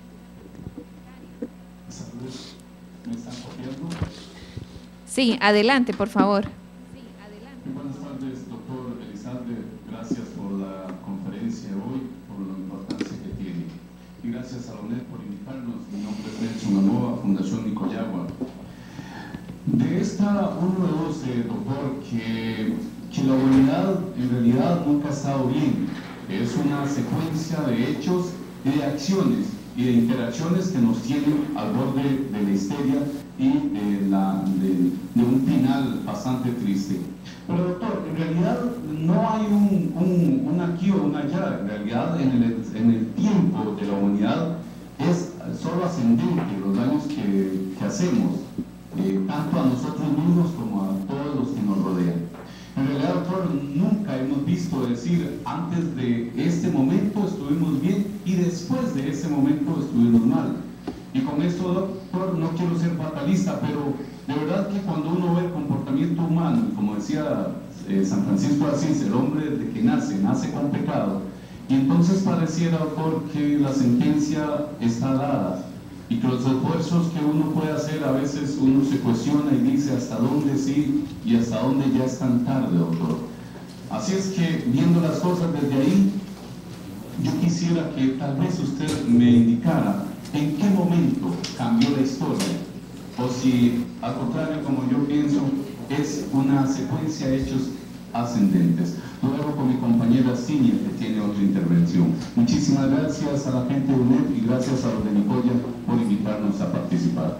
¿Me están copiando? Sí, adelante, por favor. Buenas tardes, doctor Elizalde. Gracias por la conferencia hoy, por la importancia que tiene. Y gracias a la U N E D por invitarnos. Mi nombre es Nelson Anoa, Fundación Nicoyagua. De esta uno deduce, doctor, que, que la humanidad en realidad nunca ha estado bien. Es una secuencia de hechos y de acciones y de interacciones que nos tienen al borde de la histeria y de, la, de, de un final bastante triste. Pero doctor, en realidad no hay un, un, un aquí o un allá. En realidad en el, en el tiempo de la humanidad es solo ascendente los daños que, que hacemos. Eh, tanto a nosotros mismos como a todos los que nos rodean. En realidad, doctor, nunca hemos visto decir antes de este momento estuvimos bien y después de ese momento estuvimos mal. Y con esto, doctor, no quiero ser fatalista, pero de verdad que cuando uno ve el comportamiento humano, como decía eh, San Francisco de Asís, el hombre desde que nace, nace con pecado, y entonces pareciera, doctor, que la sentencia está dada. Y que los esfuerzos que uno puede hacer, a veces uno se cuestiona y dice hasta dónde sí y hasta dónde ya es tan tarde, doctor. Así es que, viendo las cosas desde ahí, yo quisiera que tal vez usted me indicara en qué momento cambió la historia, o si, al contrario, como yo pienso, es una secuencia de hechos ascendentes. Luego con mi compañera Cinia, que tiene otra intervención. Muchísimas gracias a la gente de U N E D y gracias a los de Nicoya por invitarnos a participar.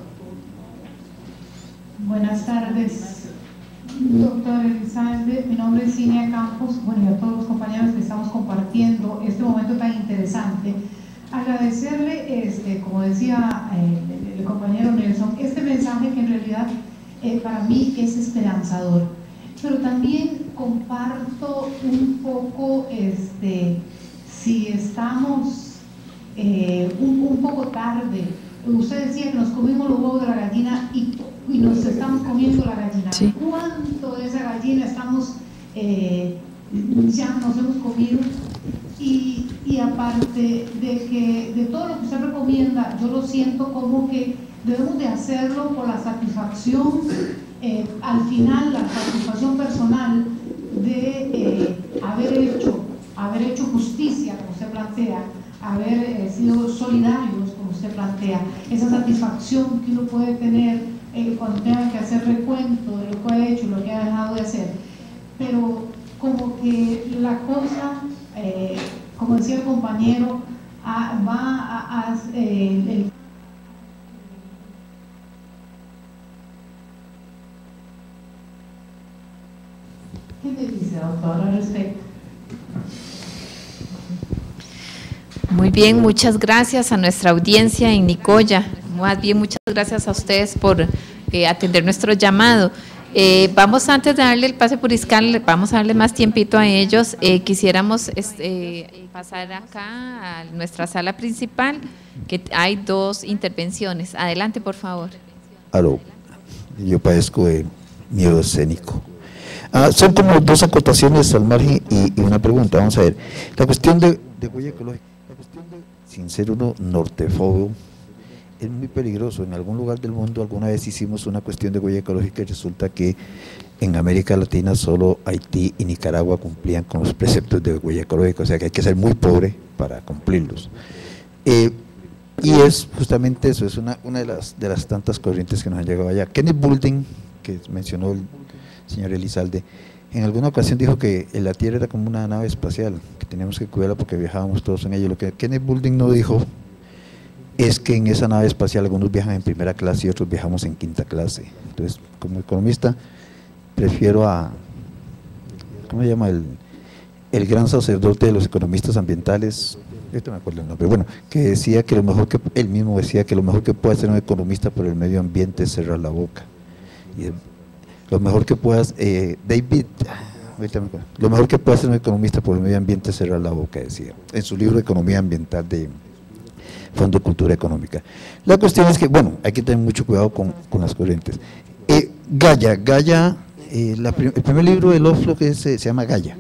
Buenas tardes, doctor Elizalde. Mi nombre es Cinia Campos. Bueno, y a todos los compañeros que estamos compartiendo este momento tan interesante. Agradecerle, este, como decía eh, el, el compañero Nelson, este mensaje que en realidad eh, para mí es esperanzador. Pero también comparto un poco, este, si estamos eh, un, un poco tarde. Usted decía que nos comimos los huevos de la gallina y, y nos estamos comiendo la gallina. Sí. ¿Cuánto de esa gallina estamos, eh, ya nos hemos comido? Y, y aparte de que de todo lo que usted recomienda, yo lo siento como que debemos de hacerlo por la satisfacción, eh, al final la satisfacción personal de eh, haber hecho, haber hecho justicia, como usted plantea, haber eh, sido solidarios, como usted plantea, esa satisfacción que uno puede tener eh, cuando tenga que hacer recuento de lo que ha hecho y lo que ha dejado de hacer. Pero como que la cosa, eh, como decía el compañero, a, va a, a eh, el ¿qué me dice, doctor, al respecto? Muy bien, muchas gracias a nuestra audiencia en Nicoya. Más bien, muchas gracias a ustedes por eh, atender nuestro llamado. Eh, vamos, antes de darle el pase Puriscal, vamos a darle más tiempito a ellos. Eh, quisiéramos este, pasar acá a nuestra sala principal, que hay dos intervenciones. Adelante, por favor. Aló, yo padezco de miedo escénico. Ah, son como dos acotaciones al margen y, y una pregunta. Vamos a ver, la cuestión de, de huella ecológica, la cuestión de, sin ser uno nortefóbico, es muy peligroso. En algún lugar del mundo alguna vez hicimos una cuestión de huella ecológica y resulta que en América Latina solo Haití y Nicaragua cumplían con los preceptos de huella ecológica, o sea que hay que ser muy pobre para cumplirlos. Eh, y es justamente eso, es una, una de, las, de las tantas corrientes que nos han llegado allá. Kenneth Boulding, que mencionó el señor Elizalde, en alguna ocasión dijo que la Tierra era como una nave espacial, que teníamos que cuidarla porque viajábamos todos en ella. Lo que Kenneth Boulding no dijo es que en esa nave espacial algunos viajan en primera clase y otros viajamos en quinta clase. Entonces, como economista, prefiero a, ¿cómo se llama? El, el gran sacerdote de los economistas ambientales, esto me acuerdo el nombre, bueno, que decía que lo mejor que, él mismo decía que lo mejor que puede hacer un economista por el medio ambiente es cerrar la boca. Y lo mejor que puedas, eh, David, ahorita me acuerdo, lo mejor que puede hacer un economista por el medio ambiente es cerrar la boca, decía, en su libro Economía Ambiental de Fondo de Cultura Económica. La cuestión es que, bueno, hay que tener mucho cuidado con, con las corrientes. Eh, Gaia, Gaia, eh, la, el primer libro de Lovelock que se, se llama Gaia,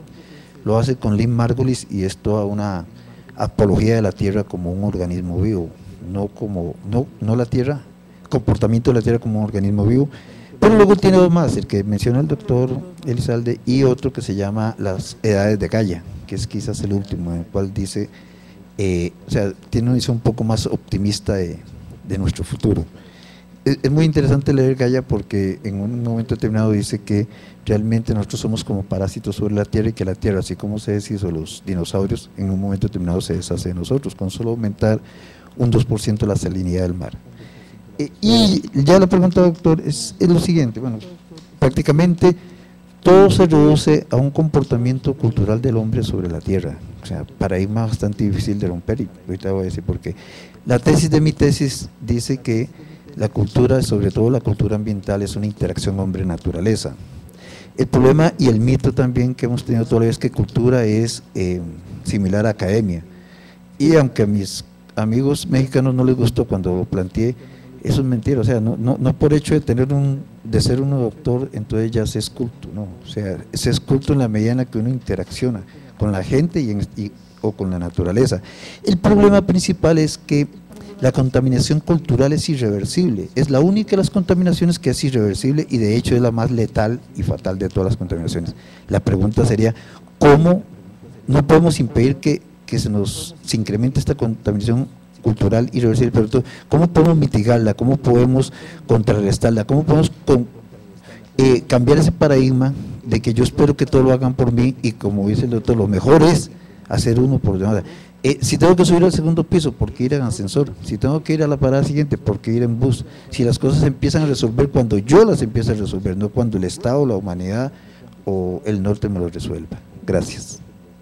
lo hace con Lynn Margulis y es toda una apología de la Tierra como un organismo vivo, no como, no, no la Tierra, comportamiento de la Tierra como un organismo vivo, pero luego tiene dos más, el que menciona el doctor Elizalde y otro que se llama Las Edades de Gaia, que es quizás el último, en el cual dice, eh, o sea, tiene una visión un poco más optimista de, de nuestro futuro. Es, es muy interesante leer Gaia porque en un momento determinado dice que realmente nosotros somos como parásitos sobre la Tierra y que la Tierra, así como se deshizo los dinosaurios, en un momento determinado se deshace de nosotros, con solo aumentar un dos por ciento la salinidad del mar. Eh, y ya la pregunta, doctor, es, es lo siguiente, bueno, prácticamente todo se reduce a un comportamiento cultural del hombre sobre la Tierra, o sea, paradigma bastante difícil de romper, y ahorita voy a decir por qué. La tesis de mi tesis dice que la cultura, sobre todo la cultura ambiental, es una interacción hombre-naturaleza. El problema y el mito también que hemos tenido toda la vez es que cultura es eh, similar a academia, y aunque a mis amigos mexicanos no les gustó cuando lo planteé, eso es mentira, o sea, no, no, no por hecho de tener un, de ser uno doctor, entonces ya se es culto, no, o sea, se es culto en la medida en la que uno interacciona con la gente y, en, y o con la naturaleza. El problema principal es que la contaminación cultural es irreversible, es la única de las contaminaciones que es irreversible y de hecho es la más letal y fatal de todas las contaminaciones. La pregunta sería, ¿cómo no podemos impedir que, que se nos se incremente esta contaminación cultural irreversible, pero todo, ¿cómo podemos mitigarla? ¿Cómo podemos contrarrestarla? ¿Cómo podemos con, eh, cambiar ese paradigma de que yo espero que todo lo hagan por mí y como dice el doctor, lo mejor es hacer uno por demás? Eh, si tengo que subir al segundo piso, ¿por qué ir en ascensor? Si tengo que ir a la parada siguiente, ¿por qué ir en bus? Si las cosas se empiezan a resolver cuando yo las empiezo a resolver, no cuando el Estado, la humanidad o el norte me lo resuelva. Gracias.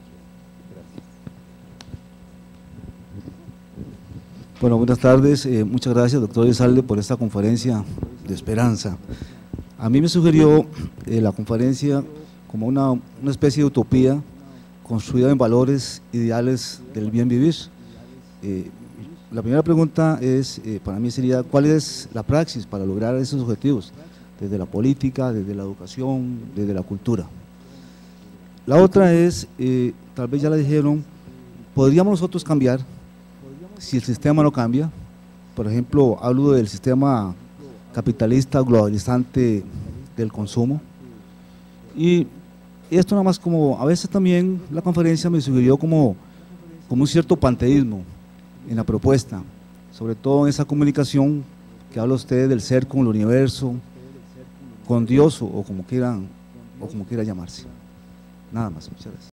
Bueno, buenas tardes. Eh, muchas gracias, doctor Elizalde, por esta conferencia de esperanza. A mí me sugirió eh, la conferencia como una, una especie de utopía construida en valores ideales del bien vivir. Eh, la primera pregunta es, eh, para mí sería, ¿cuál es la praxis para lograr esos objetivos? Desde la política, desde la educación, desde la cultura. La otra es, eh, tal vez ya la dijeron, ¿podríamos nosotros cambiar si el sistema no cambia? Por ejemplo, hablo del sistema capitalista globalizante del consumo, y esto nada más como, a veces también la conferencia me sugirió como, como un cierto panteísmo en la propuesta, sobre todo en esa comunicación que habla usted del ser con el universo, con Dios o, o como quieran, o como quiera llamarse. Nada más, muchas gracias.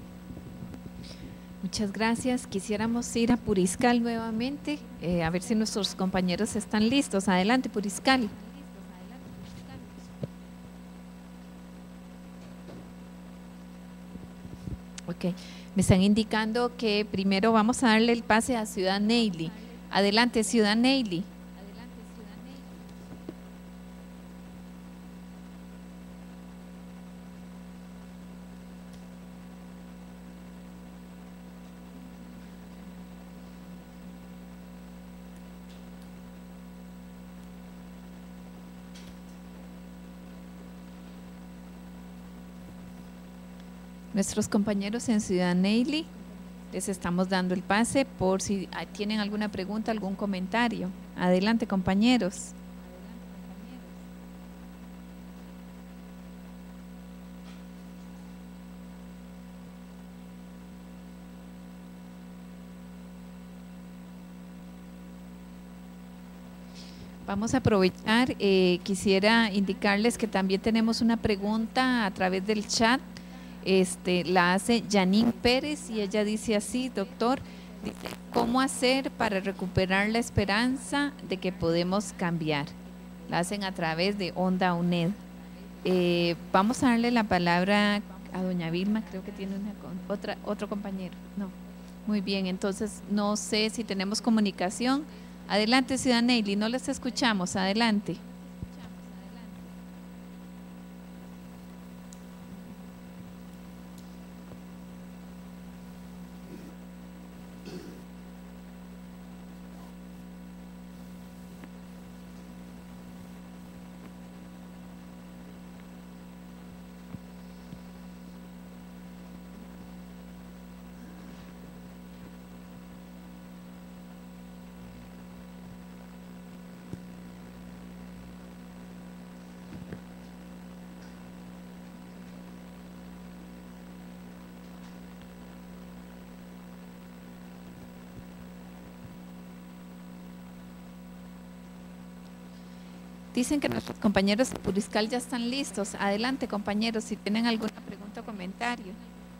Muchas gracias. Quisiéramos ir a Puriscal nuevamente, eh, a ver si nuestros compañeros están listos. Adelante, Puriscal. Ok, me están indicando que primero vamos a darle el pase a Ciudad Neily. Adelante, Ciudad Neily. Nuestros compañeros en Ciudad Neyli, les estamos dando el pase por si tienen alguna pregunta, algún comentario. Adelante, compañeros. Vamos a aprovechar, eh, quisiera indicarles que también tenemos una pregunta a través del chat. Este, la hace Janine Pérez y ella dice así: doctor, dice, ¿cómo hacer para recuperar la esperanza de que podemos cambiar? La hacen a través de Onda U N E D. Eh, vamos a darle la palabra a doña Vilma, creo que tiene una, otra, otro compañero. No, muy bien, entonces no sé si tenemos comunicación. Adelante, Ciudad Neyli, no les escuchamos, adelante. Dicen que nuestros compañeros de Puriscal ya están listos. Adelante, compañeros, si tienen alguna pregunta o comentario.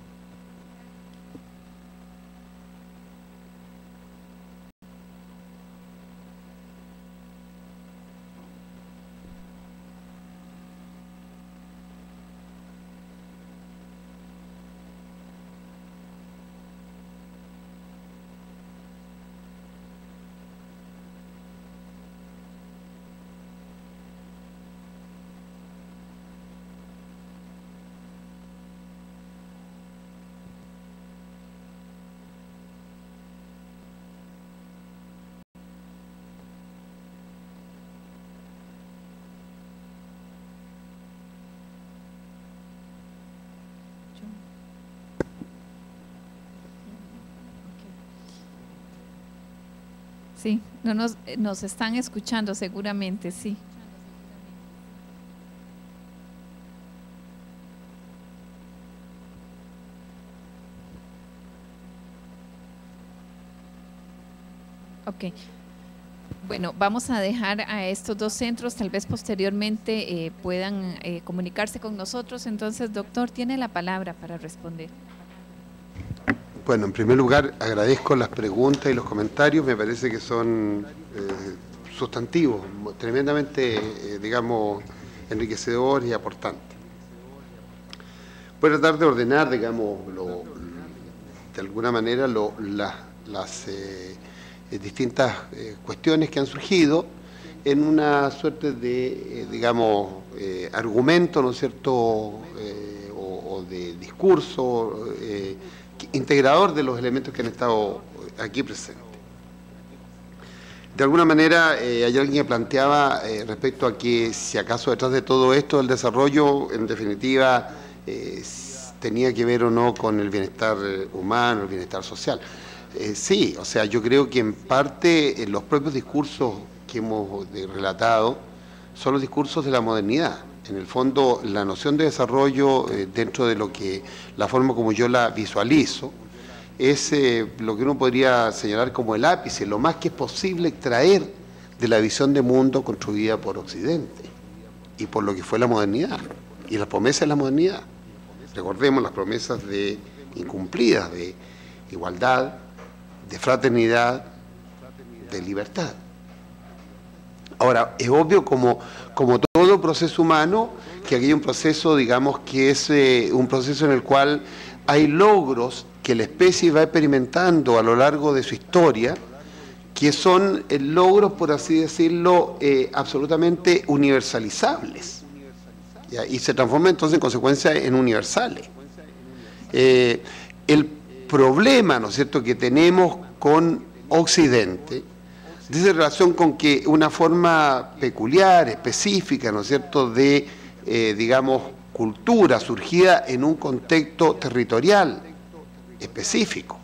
Sí, no nos, nos están escuchando seguramente, sí. Ok. Bueno, vamos a dejar a estos dos centros, tal vez posteriormente eh, puedan eh, comunicarse con nosotros. Entonces, doctor, tiene la palabra para responder. Bueno, en primer lugar, agradezco las preguntas y los comentarios, me parece que son eh, sustantivos, tremendamente, eh, digamos, enriquecedores y aportantes. Voy a tratar de ordenar, digamos, lo, de alguna manera, lo, la, las eh, distintas eh, cuestiones que han surgido en una suerte de, eh, digamos, eh, argumento, ¿no es cierto?, eh, o, o de discurso, eh, integrador de los elementos que han estado aquí presentes. De alguna manera, eh, hay alguien que planteaba eh, respecto a que si acaso detrás de todo esto el desarrollo, en definitiva, eh, tenía que ver o no con el bienestar humano, el bienestar social. Eh, sí, o sea, yo creo que en parte eh, los propios discursos que hemos eh, relatado son los discursos de la modernidad. En el fondo, la noción de desarrollo, eh, dentro de lo que, la forma como yo la visualizo, es eh, lo que uno podría señalar como el ápice, lo más que es posible extraer de la visión de mundo construida por Occidente y por lo que fue la modernidad y las promesas de la modernidad. Recordemos las promesas de incumplidas de igualdad, de fraternidad, de libertad. Ahora, es obvio como, como todo proceso humano, que aquí hay un proceso, digamos, que es eh, un proceso en el cual hay logros que la especie va experimentando a lo largo de su historia, que son eh, logros, por así decirlo, eh, absolutamente universalizables, ¿ya? Y se transforman entonces en consecuencia en universales. Eh, el problema, ¿no es cierto?, que tenemos con Occidente, dice relación con que una forma peculiar, específica, ¿no es cierto?, de, eh, digamos, cultura surgida en un contexto territorial específico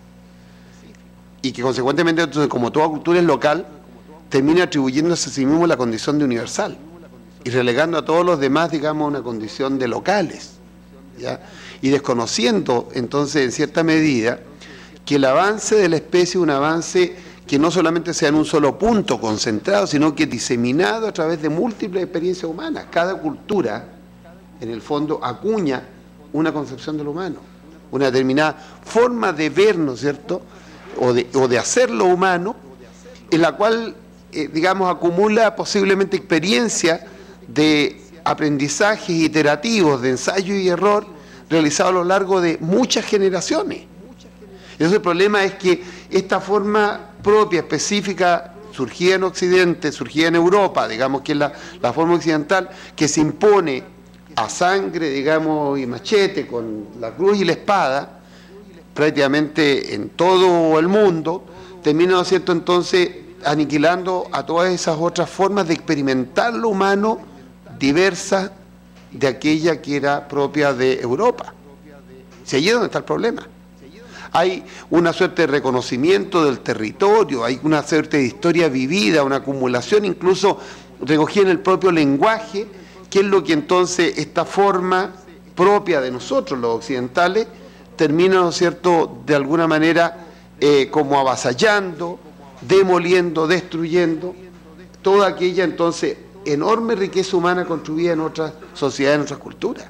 y que consecuentemente, entonces, como toda cultura es local, termina atribuyéndose a sí mismo la condición de universal y relegando a todos los demás, digamos, a una condición de locales, ¿ya? Y desconociendo entonces en cierta medida que el avance de la especie es un avance que no solamente sea en un solo punto concentrado, sino que diseminado a través de múltiples experiencias humanas. Cada cultura, en el fondo, acuña una concepción de lo humano, una determinada forma de ver, ¿no es cierto?, o de, o de hacer lo humano, en la cual, eh, digamos, acumula posiblemente experiencia de aprendizajes iterativos, de ensayo y error, realizados a lo largo de muchas generaciones. Entonces el problema es que esta forma propia, específica, surgida en Occidente, surgida en Europa, digamos que es la, la forma occidental, que se impone a sangre, digamos, y machete, con la cruz y la espada, prácticamente en todo el mundo, termina, ¿no es cierto?, entonces aniquilando a todas esas otras formas de experimentar lo humano diversas de aquella que era propia de Europa. Si allí es donde está el problema. Hay una suerte de reconocimiento del territorio, hay una suerte de historia vivida, una acumulación incluso recogida en el propio lenguaje, que es lo que entonces esta forma propia de nosotros, los occidentales, termina, ¿no es cierto?, de alguna manera eh, como avasallando, demoliendo, destruyendo toda aquella entonces enorme riqueza humana construida en otras sociedades, en otras culturas.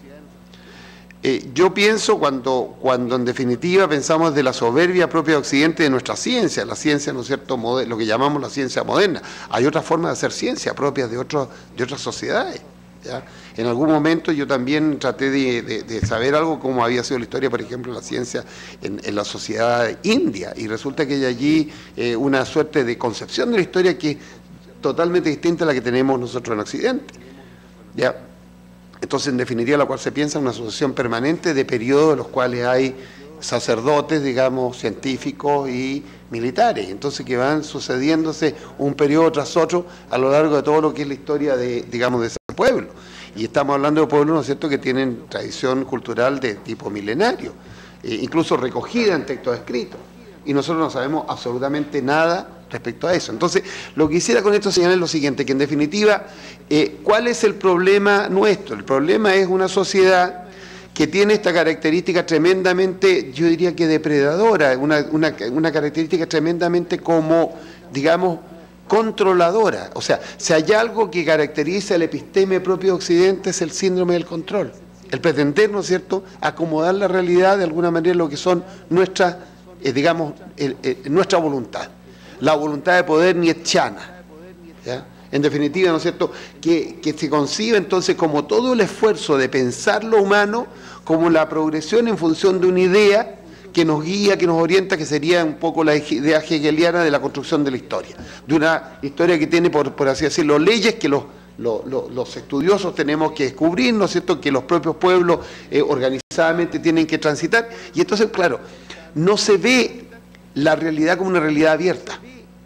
Eh, yo pienso cuando, cuando en definitiva pensamos de la soberbia propia de Occidente de nuestra ciencia, la ciencia, ¿no es cierto?, lo que llamamos la ciencia moderna. Hay otras formas de hacer ciencia propias de, otros, de otras sociedades, ¿ya? En algún momento yo también traté de, de, de saber algo como había sido la historia, por ejemplo, de la ciencia en, en la sociedad india, y resulta que hay allí eh, una suerte de concepción de la historia que es totalmente distinta a la que tenemos nosotros en Occidente, ¿ya? Entonces, en definitiva, la cual se piensa en una asociación permanente de periodos en los cuales hay sacerdotes, digamos, científicos y militares, entonces que van sucediéndose un periodo tras otro a lo largo de todo lo que es la historia de, digamos, de ese pueblo. Y estamos hablando de pueblos, ¿no es cierto?, que tienen tradición cultural de tipo milenario, eh, incluso recogida en textos escritos. Y nosotros no sabemos absolutamente nada respecto a eso. Entonces, lo que quisiera con esto señalar es lo siguiente, que en definitiva, eh, ¿cuál es el problema nuestro? El problema es una sociedad que tiene esta característica tremendamente, yo diría que depredadora, una, una, una característica tremendamente como, digamos, controladora. O sea, si hay algo que caracteriza el episteme propio de Occidente es el síndrome del control. El pretender, ¿no es cierto?, acomodar la realidad de alguna manera lo que son nuestras, eh, digamos, eh, eh, nuestra voluntad. La voluntad de poder nietzscheana, ¿ya? En definitiva, ¿no es cierto?, que, que se concibe entonces como todo el esfuerzo de pensar lo humano como la progresión en función de una idea que nos guía, que nos orienta, que sería un poco la idea hegeliana de la construcción de la historia, de una historia que tiene, por, por así decirlo, leyes que los, los, los, los estudiosos tenemos que descubrir, ¿no es cierto?, que los propios pueblos eh, organizadamente tienen que transitar, y entonces, claro, no se ve la realidad como una realidad abierta.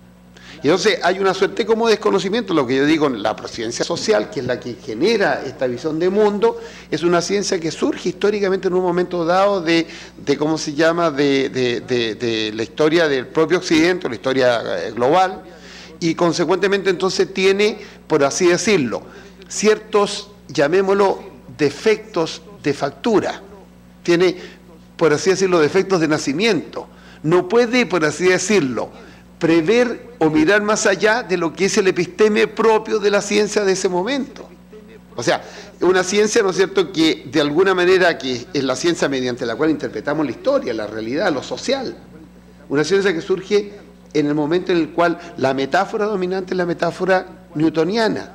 Y entonces hay una suerte como desconocimiento, lo que yo digo, la ciencia social, que es la que genera esta visión de mundo, es una ciencia que surge históricamente en un momento dado de, de ¿cómo se llama?, de, de, de, de la historia del propio Occidente, la historia global, y consecuentemente entonces tiene, por así decirlo, ciertos, llamémoslo, defectos de factura, tiene, por así decirlo, defectos de nacimiento, no puede, por así decirlo, prever o mirar más allá de lo que es el episteme propio de la ciencia de ese momento. O sea, una ciencia, ¿no es cierto?, que de alguna manera, que es la ciencia mediante la cual interpretamos la historia, la realidad, lo social. Una ciencia que surge en el momento en el cual la metáfora dominante es la metáfora newtoniana.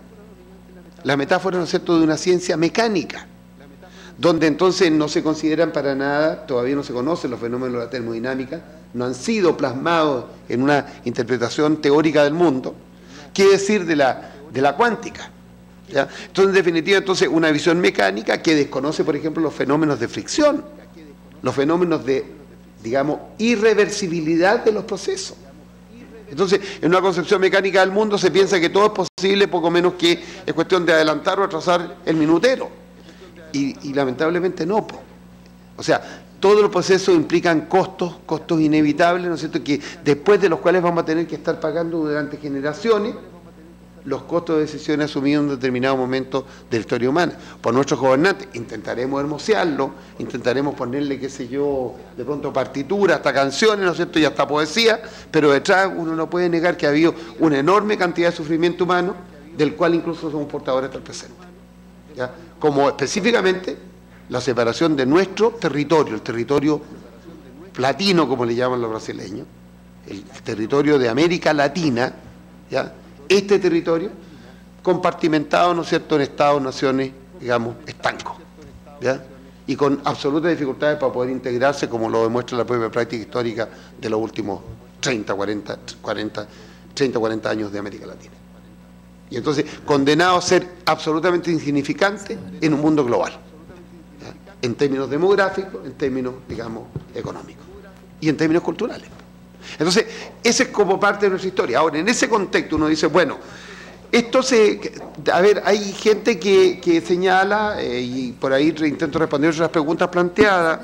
La metáfora, ¿no es cierto?, de una ciencia mecánica, donde entonces no se consideran para nada, todavía no se conocen los fenómenos de la termodinámica, no han sido plasmados en una interpretación teórica del mundo. ¿Qué decir de la, de la cuántica? ¿Ya? Entonces, en definitiva, entonces, una visión mecánica que desconoce, por ejemplo, los fenómenos de fricción, los fenómenos de, digamos, irreversibilidad de los procesos. Entonces, en una concepción mecánica del mundo se piensa que todo es posible, poco menos que es cuestión de adelantar o atrasar el minutero. Y, y lamentablemente no, po. O sea, todos los procesos implican costos, costos inevitables, ¿no es cierto?, que después de los cuales vamos a tener que estar pagando durante generaciones los costos de decisiones asumidos en un determinado momento de la historia humana. Por nuestros gobernantes, intentaremos hermosearlo, intentaremos ponerle, qué sé yo, de pronto partitura, hasta canciones, ¿no es cierto?, y hasta poesía, pero detrás uno no puede negar que ha habido una enorme cantidad de sufrimiento humano, del cual incluso somos portadores hasta el presente. ¿Ya? Como específicamente la separación de nuestro territorio, el territorio platino, como le llaman los brasileños, el territorio de América Latina, ¿ya?, este territorio compartimentado, ¿no es cierto?, en estados, naciones, digamos, estancos, ¿ya?, y con absolutas dificultades para poder integrarse, como lo demuestra la propia práctica histórica de los últimos treinta, cuarenta, treinta, cuarenta años de América Latina. Y entonces, condenado a ser absolutamente insignificante en un mundo global, ¿ya?, en términos demográficos, en términos, digamos, económicos y en términos culturales. Entonces, esa es como parte de nuestra historia. Ahora, en ese contexto uno dice, bueno, esto se... A ver, hay gente que, que señala, eh, y por ahí intento responder las preguntas planteadas,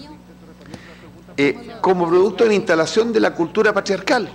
eh, como producto de la instalación de la cultura patriarcal,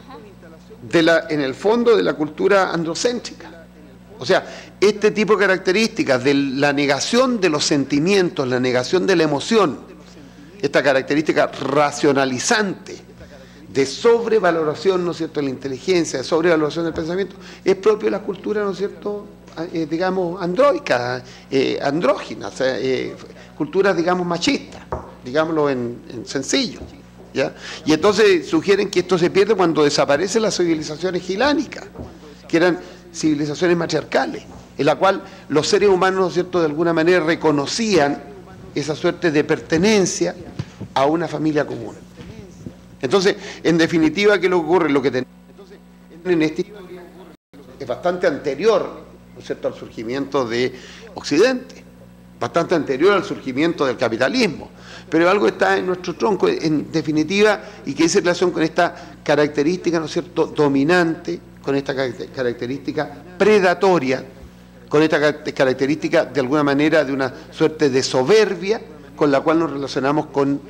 de la, en el fondo de la cultura androcéntrica. O sea, este tipo de características de la negación de los sentimientos, la negación de la emoción, esta característica racionalizante, de sobrevaloración, ¿no es cierto?, de la inteligencia, de sobrevaloración del pensamiento, es propio de la cultura, ¿no es cierto?, eh, digamos, androica, eh, andrógina, o sea, eh, culturas, digamos, machistas, digámoslo en, en sencillo, ¿ya? Y entonces sugieren que esto se pierde cuando desaparecen las civilizaciones gilánicas, que eran civilizaciones matriarcales, en la cual los seres humanos, ¿no es cierto?, de alguna manera reconocían esa suerte de pertenencia a una familia común. Entonces, en definitiva, ¿qué es lo que ocurre? Lo que tenemos en esta historia es bastante anterior, ¿no es cierto?, al surgimiento de Occidente, bastante anterior al surgimiento del capitalismo, pero algo está en nuestro tronco, en definitiva, y que dice relación con esta característica, ¿no es cierto?, dominante, con esta característica predatoria, con esta característica, de alguna manera, de una suerte de soberbia, con la cual nos relacionamos con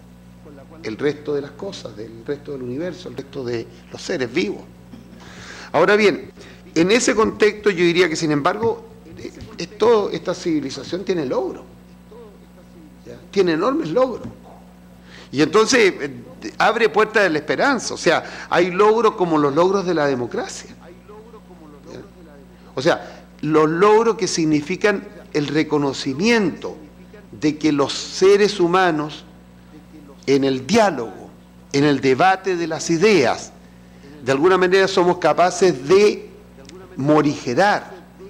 el resto de las cosas, del resto del universo, el resto de los seres vivos. Ahora bien, en ese contexto yo diría que, sin embargo, esto, esta civilización tiene logros, ¿ya?, tiene enormes logros. Y entonces eh, abre puertas de la esperanza, o sea, hay logros como los logros de la democracia, ¿ya? O sea, los logros que significan el reconocimiento de que los seres humanos, en el diálogo, en el debate de las ideas, de alguna manera somos capaces de morigerar,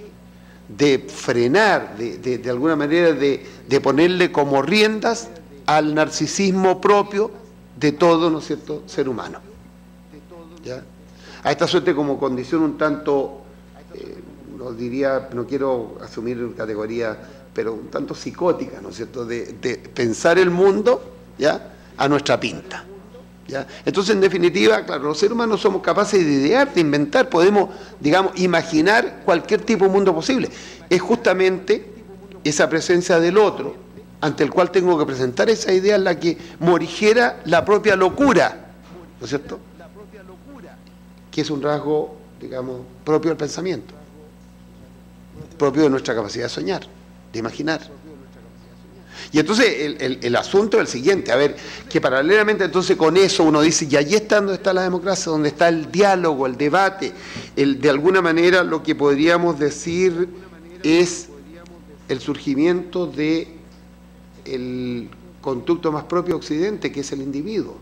de frenar, de, de, de alguna manera de, de ponerle como riendas al narcisismo propio de todo, ¿no es cierto?, ser humano, ¿ya? A esta suerte como condición un tanto, eh, no diría, no quiero asumir categoría, pero un tanto psicótica, ¿no es cierto?, de, de pensar el mundo, ¿ya?, a nuestra pinta, ¿ya? Entonces, en definitiva, claro, los seres humanos somos capaces de idear, de inventar, podemos, digamos, imaginar cualquier tipo de mundo posible. Es justamente esa presencia del otro, ante el cual tengo que presentar esa idea, en la que morigera la propia locura, ¿no es cierto?, que es un rasgo, digamos, propio del pensamiento, propio de nuestra capacidad de soñar, de imaginar. Y entonces el, el, el asunto es el siguiente, a ver, que paralelamente entonces con eso uno dice, y allí está donde está la democracia, donde está el diálogo, el debate, el, de alguna manera lo que podríamos decir es el surgimiento de el conducto más propio de Occidente, que es el individuo,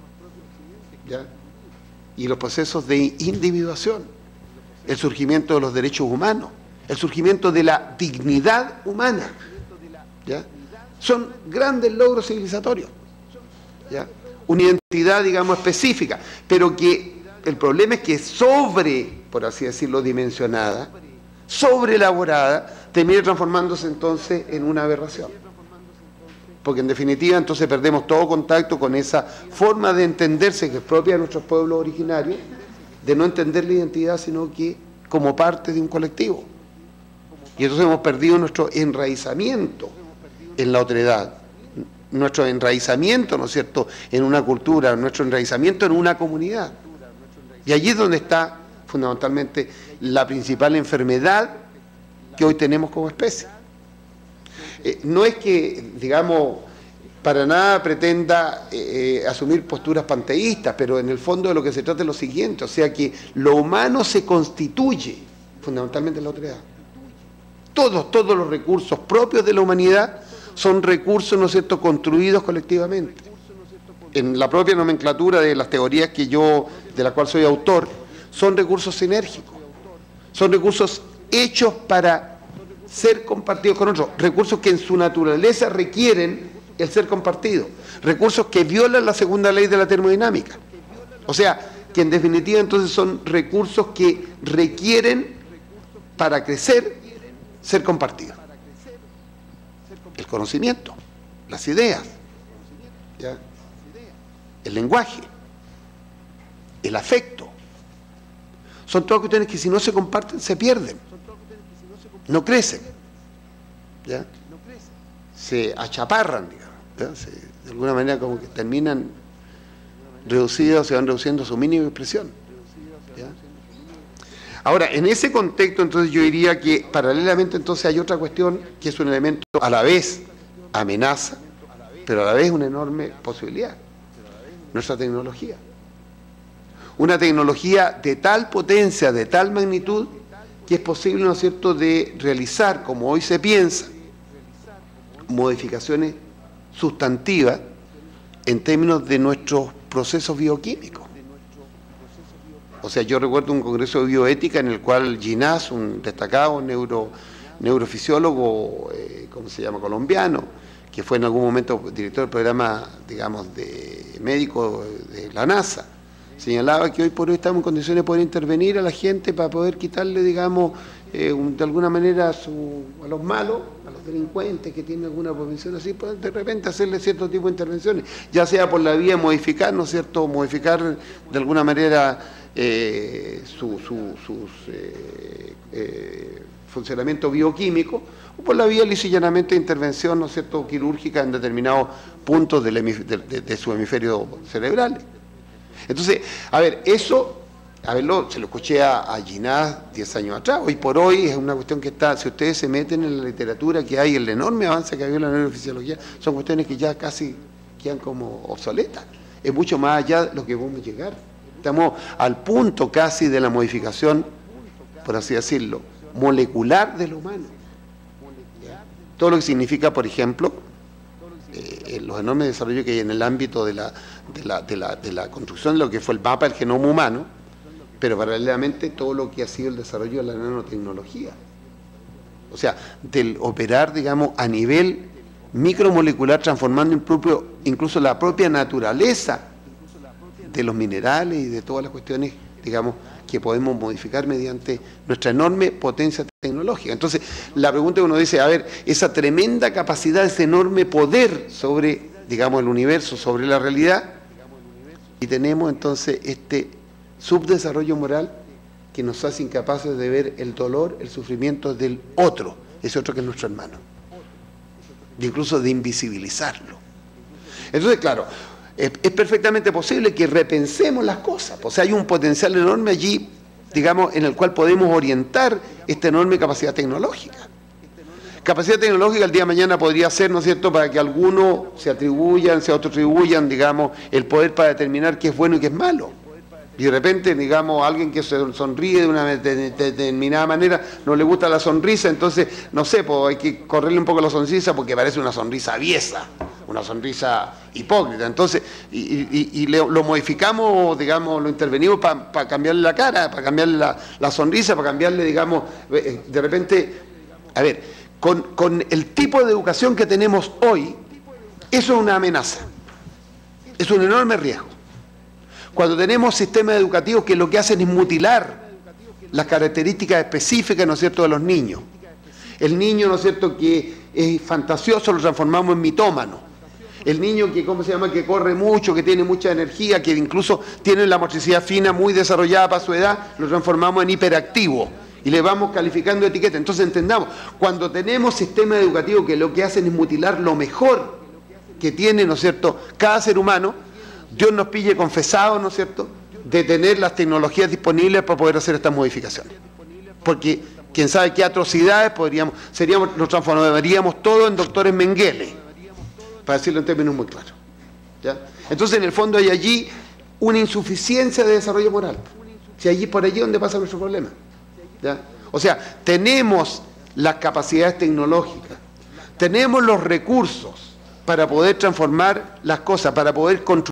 ¿ya?, y los procesos de individuación, el surgimiento de los derechos humanos, el surgimiento de la dignidad humana, ¿ya?, son grandes logros civilizatorios, ¿ya?, una identidad, digamos, específica, pero que el problema es que sobre, por así decirlo, dimensionada, sobreelaborada, termina transformándose entonces en una aberración. Porque en definitiva entonces perdemos todo contacto con esa forma de entenderse que es propia de nuestros pueblos originarios, de no entender la identidad sino que como parte de un colectivo, Y entonces hemos perdido nuestro enraizamiento en la otredad, nuestro enraizamiento, ¿no es cierto?, en una cultura, nuestro enraizamiento en una comunidad. Y allí es donde está fundamentalmente la principal enfermedad que hoy tenemos como especie. Eh, no es que, digamos, para nada pretenda eh, asumir posturas panteístas, pero en el fondo de lo que se trata es lo siguiente, o sea que lo humano se constituye fundamentalmente en la otredad. Todos, todos los recursos propios de la humanidad son recursos, ¿no es cierto?, construidos colectivamente. En la propia nomenclatura de las teorías que yo, de la cual soy autor, son recursos sinérgicos, son recursos hechos para ser compartidos con otros, recursos que en su naturaleza requieren el ser compartido, recursos que violan la segunda ley de la termodinámica. O sea, que en definitiva entonces son recursos que requieren para crecer ser compartidos. El conocimiento, las ideas, ¿ya?, el lenguaje, el afecto, son todas cuestiones que si no se comparten se pierden, no crecen, ¿ya?, se achaparran, digamos, ¿ya?, se, de alguna manera como que terminan reducidos, se van reduciendo a su mínima expresión, ¿ya? Ahora, en ese contexto, entonces yo diría que paralelamente entonces hay otra cuestión que es un elemento a la vez amenaza, pero a la vez una enorme posibilidad: nuestra tecnología. Una tecnología de tal potencia, de tal magnitud, que es posible, ¿no es cierto?, de realizar, como hoy se piensa, modificaciones sustantivas en términos de nuestros procesos bioquímicos. O sea, yo recuerdo un congreso de bioética en el cual Ginás, un destacado neuro, neurofisiólogo, eh, ¿cómo se llama?, colombiano, que fue en algún momento director del programa, digamos, de médico de la NASA, señalaba que hoy por hoy estamos en condiciones de poder intervenir a la gente para poder quitarle, digamos, eh, un, de alguna manera a, su, a los malos, a los delincuentes que tienen alguna propensión así, pues de repente hacerle cierto tipo de intervenciones, ya sea por la vía de modificar, ¿no es cierto?, modificar de alguna manera eh, su, su, sus eh, eh, funcionamiento bioquímico, o por la vía lisa y llanamente de intervención, ¿no es cierto?, quirúrgica en determinados puntos del de, de, de su hemisferio cerebral. Entonces, a ver, eso, a verlo, se lo escuché a, a Ginás diez años atrás. Hoy por hoy es una cuestión que está, si ustedes se meten en la literatura que hay, el enorme avance que ha habido en la neurofisiología, son cuestiones que ya casi quedan como obsoletas. Es mucho más allá de lo que podemos llegar. Estamos al punto casi de la modificación, por así decirlo, molecular del humano. Todo lo que significa, por ejemplo, eh, los enormes desarrollos que hay en el ámbito de la, de, la, de, la, de la construcción de lo que fue el mapa del genoma humano, pero paralelamente todo lo que ha sido el desarrollo de la nanotecnología. O sea, del operar, digamos, a nivel micromolecular, transformando el propio, incluso la propia naturaleza de los minerales y de todas las cuestiones, digamos, que podemos modificar mediante nuestra enorme potencia tecnológica. Entonces, la pregunta que uno dice, a ver, esa tremenda capacidad, ese enorme poder sobre, digamos, el universo, sobre la realidad, y tenemos entonces este subdesarrollo moral que nos hace incapaces de ver el dolor, el sufrimiento del otro, ese otro que es nuestro hermano, e incluso de invisibilizarlo. Entonces, claro, es, es perfectamente posible que repensemos las cosas, o sea, hay un potencial enorme allí, digamos, en el cual podemos orientar esta enorme capacidad tecnológica. Capacidad tecnológica el día de mañana podría ser, ¿no es cierto?, para que algunos se atribuyan, se autoatribuyan, digamos, el poder para determinar qué es bueno y qué es malo. Y de repente, digamos, alguien que se sonríe de una determinada manera, no le gusta la sonrisa, entonces, no sé, pues hay que correrle un poco la sonrisa porque parece una sonrisa aviesa, una sonrisa hipócrita. Entonces, y, y, y le, lo modificamos, digamos, lo intervenimos para pa cambiarle la cara, para cambiarle la, la sonrisa, para cambiarle, digamos, de repente, a ver, con, con el tipo de educación que tenemos hoy, eso es una amenaza, es un enorme riesgo. Cuando tenemos sistemas educativos que lo que hacen es mutilar las características específicas, ¿no es cierto?, de los niños. El niño, ¿no es cierto?, que es fantasioso, lo transformamos en mitómano. El niño que, ¿cómo se llama?, que corre mucho, que tiene mucha energía, que incluso tiene la motricidad fina muy desarrollada para su edad, lo transformamos en hiperactivo. y le vamos calificando etiqueta. Entonces entendamos, cuando tenemos sistemas educativos que lo que hacen es mutilar lo mejor que tiene, ¿no es cierto?, cada ser humano, Dios nos pille confesado, ¿no es cierto?, de tener las tecnologías disponibles para poder hacer estas modificaciones. Porque quién sabe qué atrocidades podríamos, seríamos, nos transformaríamos todo en doctores Mengele, para decirlo en términos muy claros. ¿Ya? Entonces, en el fondo hay allí una insuficiencia de desarrollo moral. Si allí por allí es donde pasa nuestro problema. ¿Ya? O sea, tenemos las capacidades tecnológicas, tenemos los recursos para poder transformar las cosas, para poder construir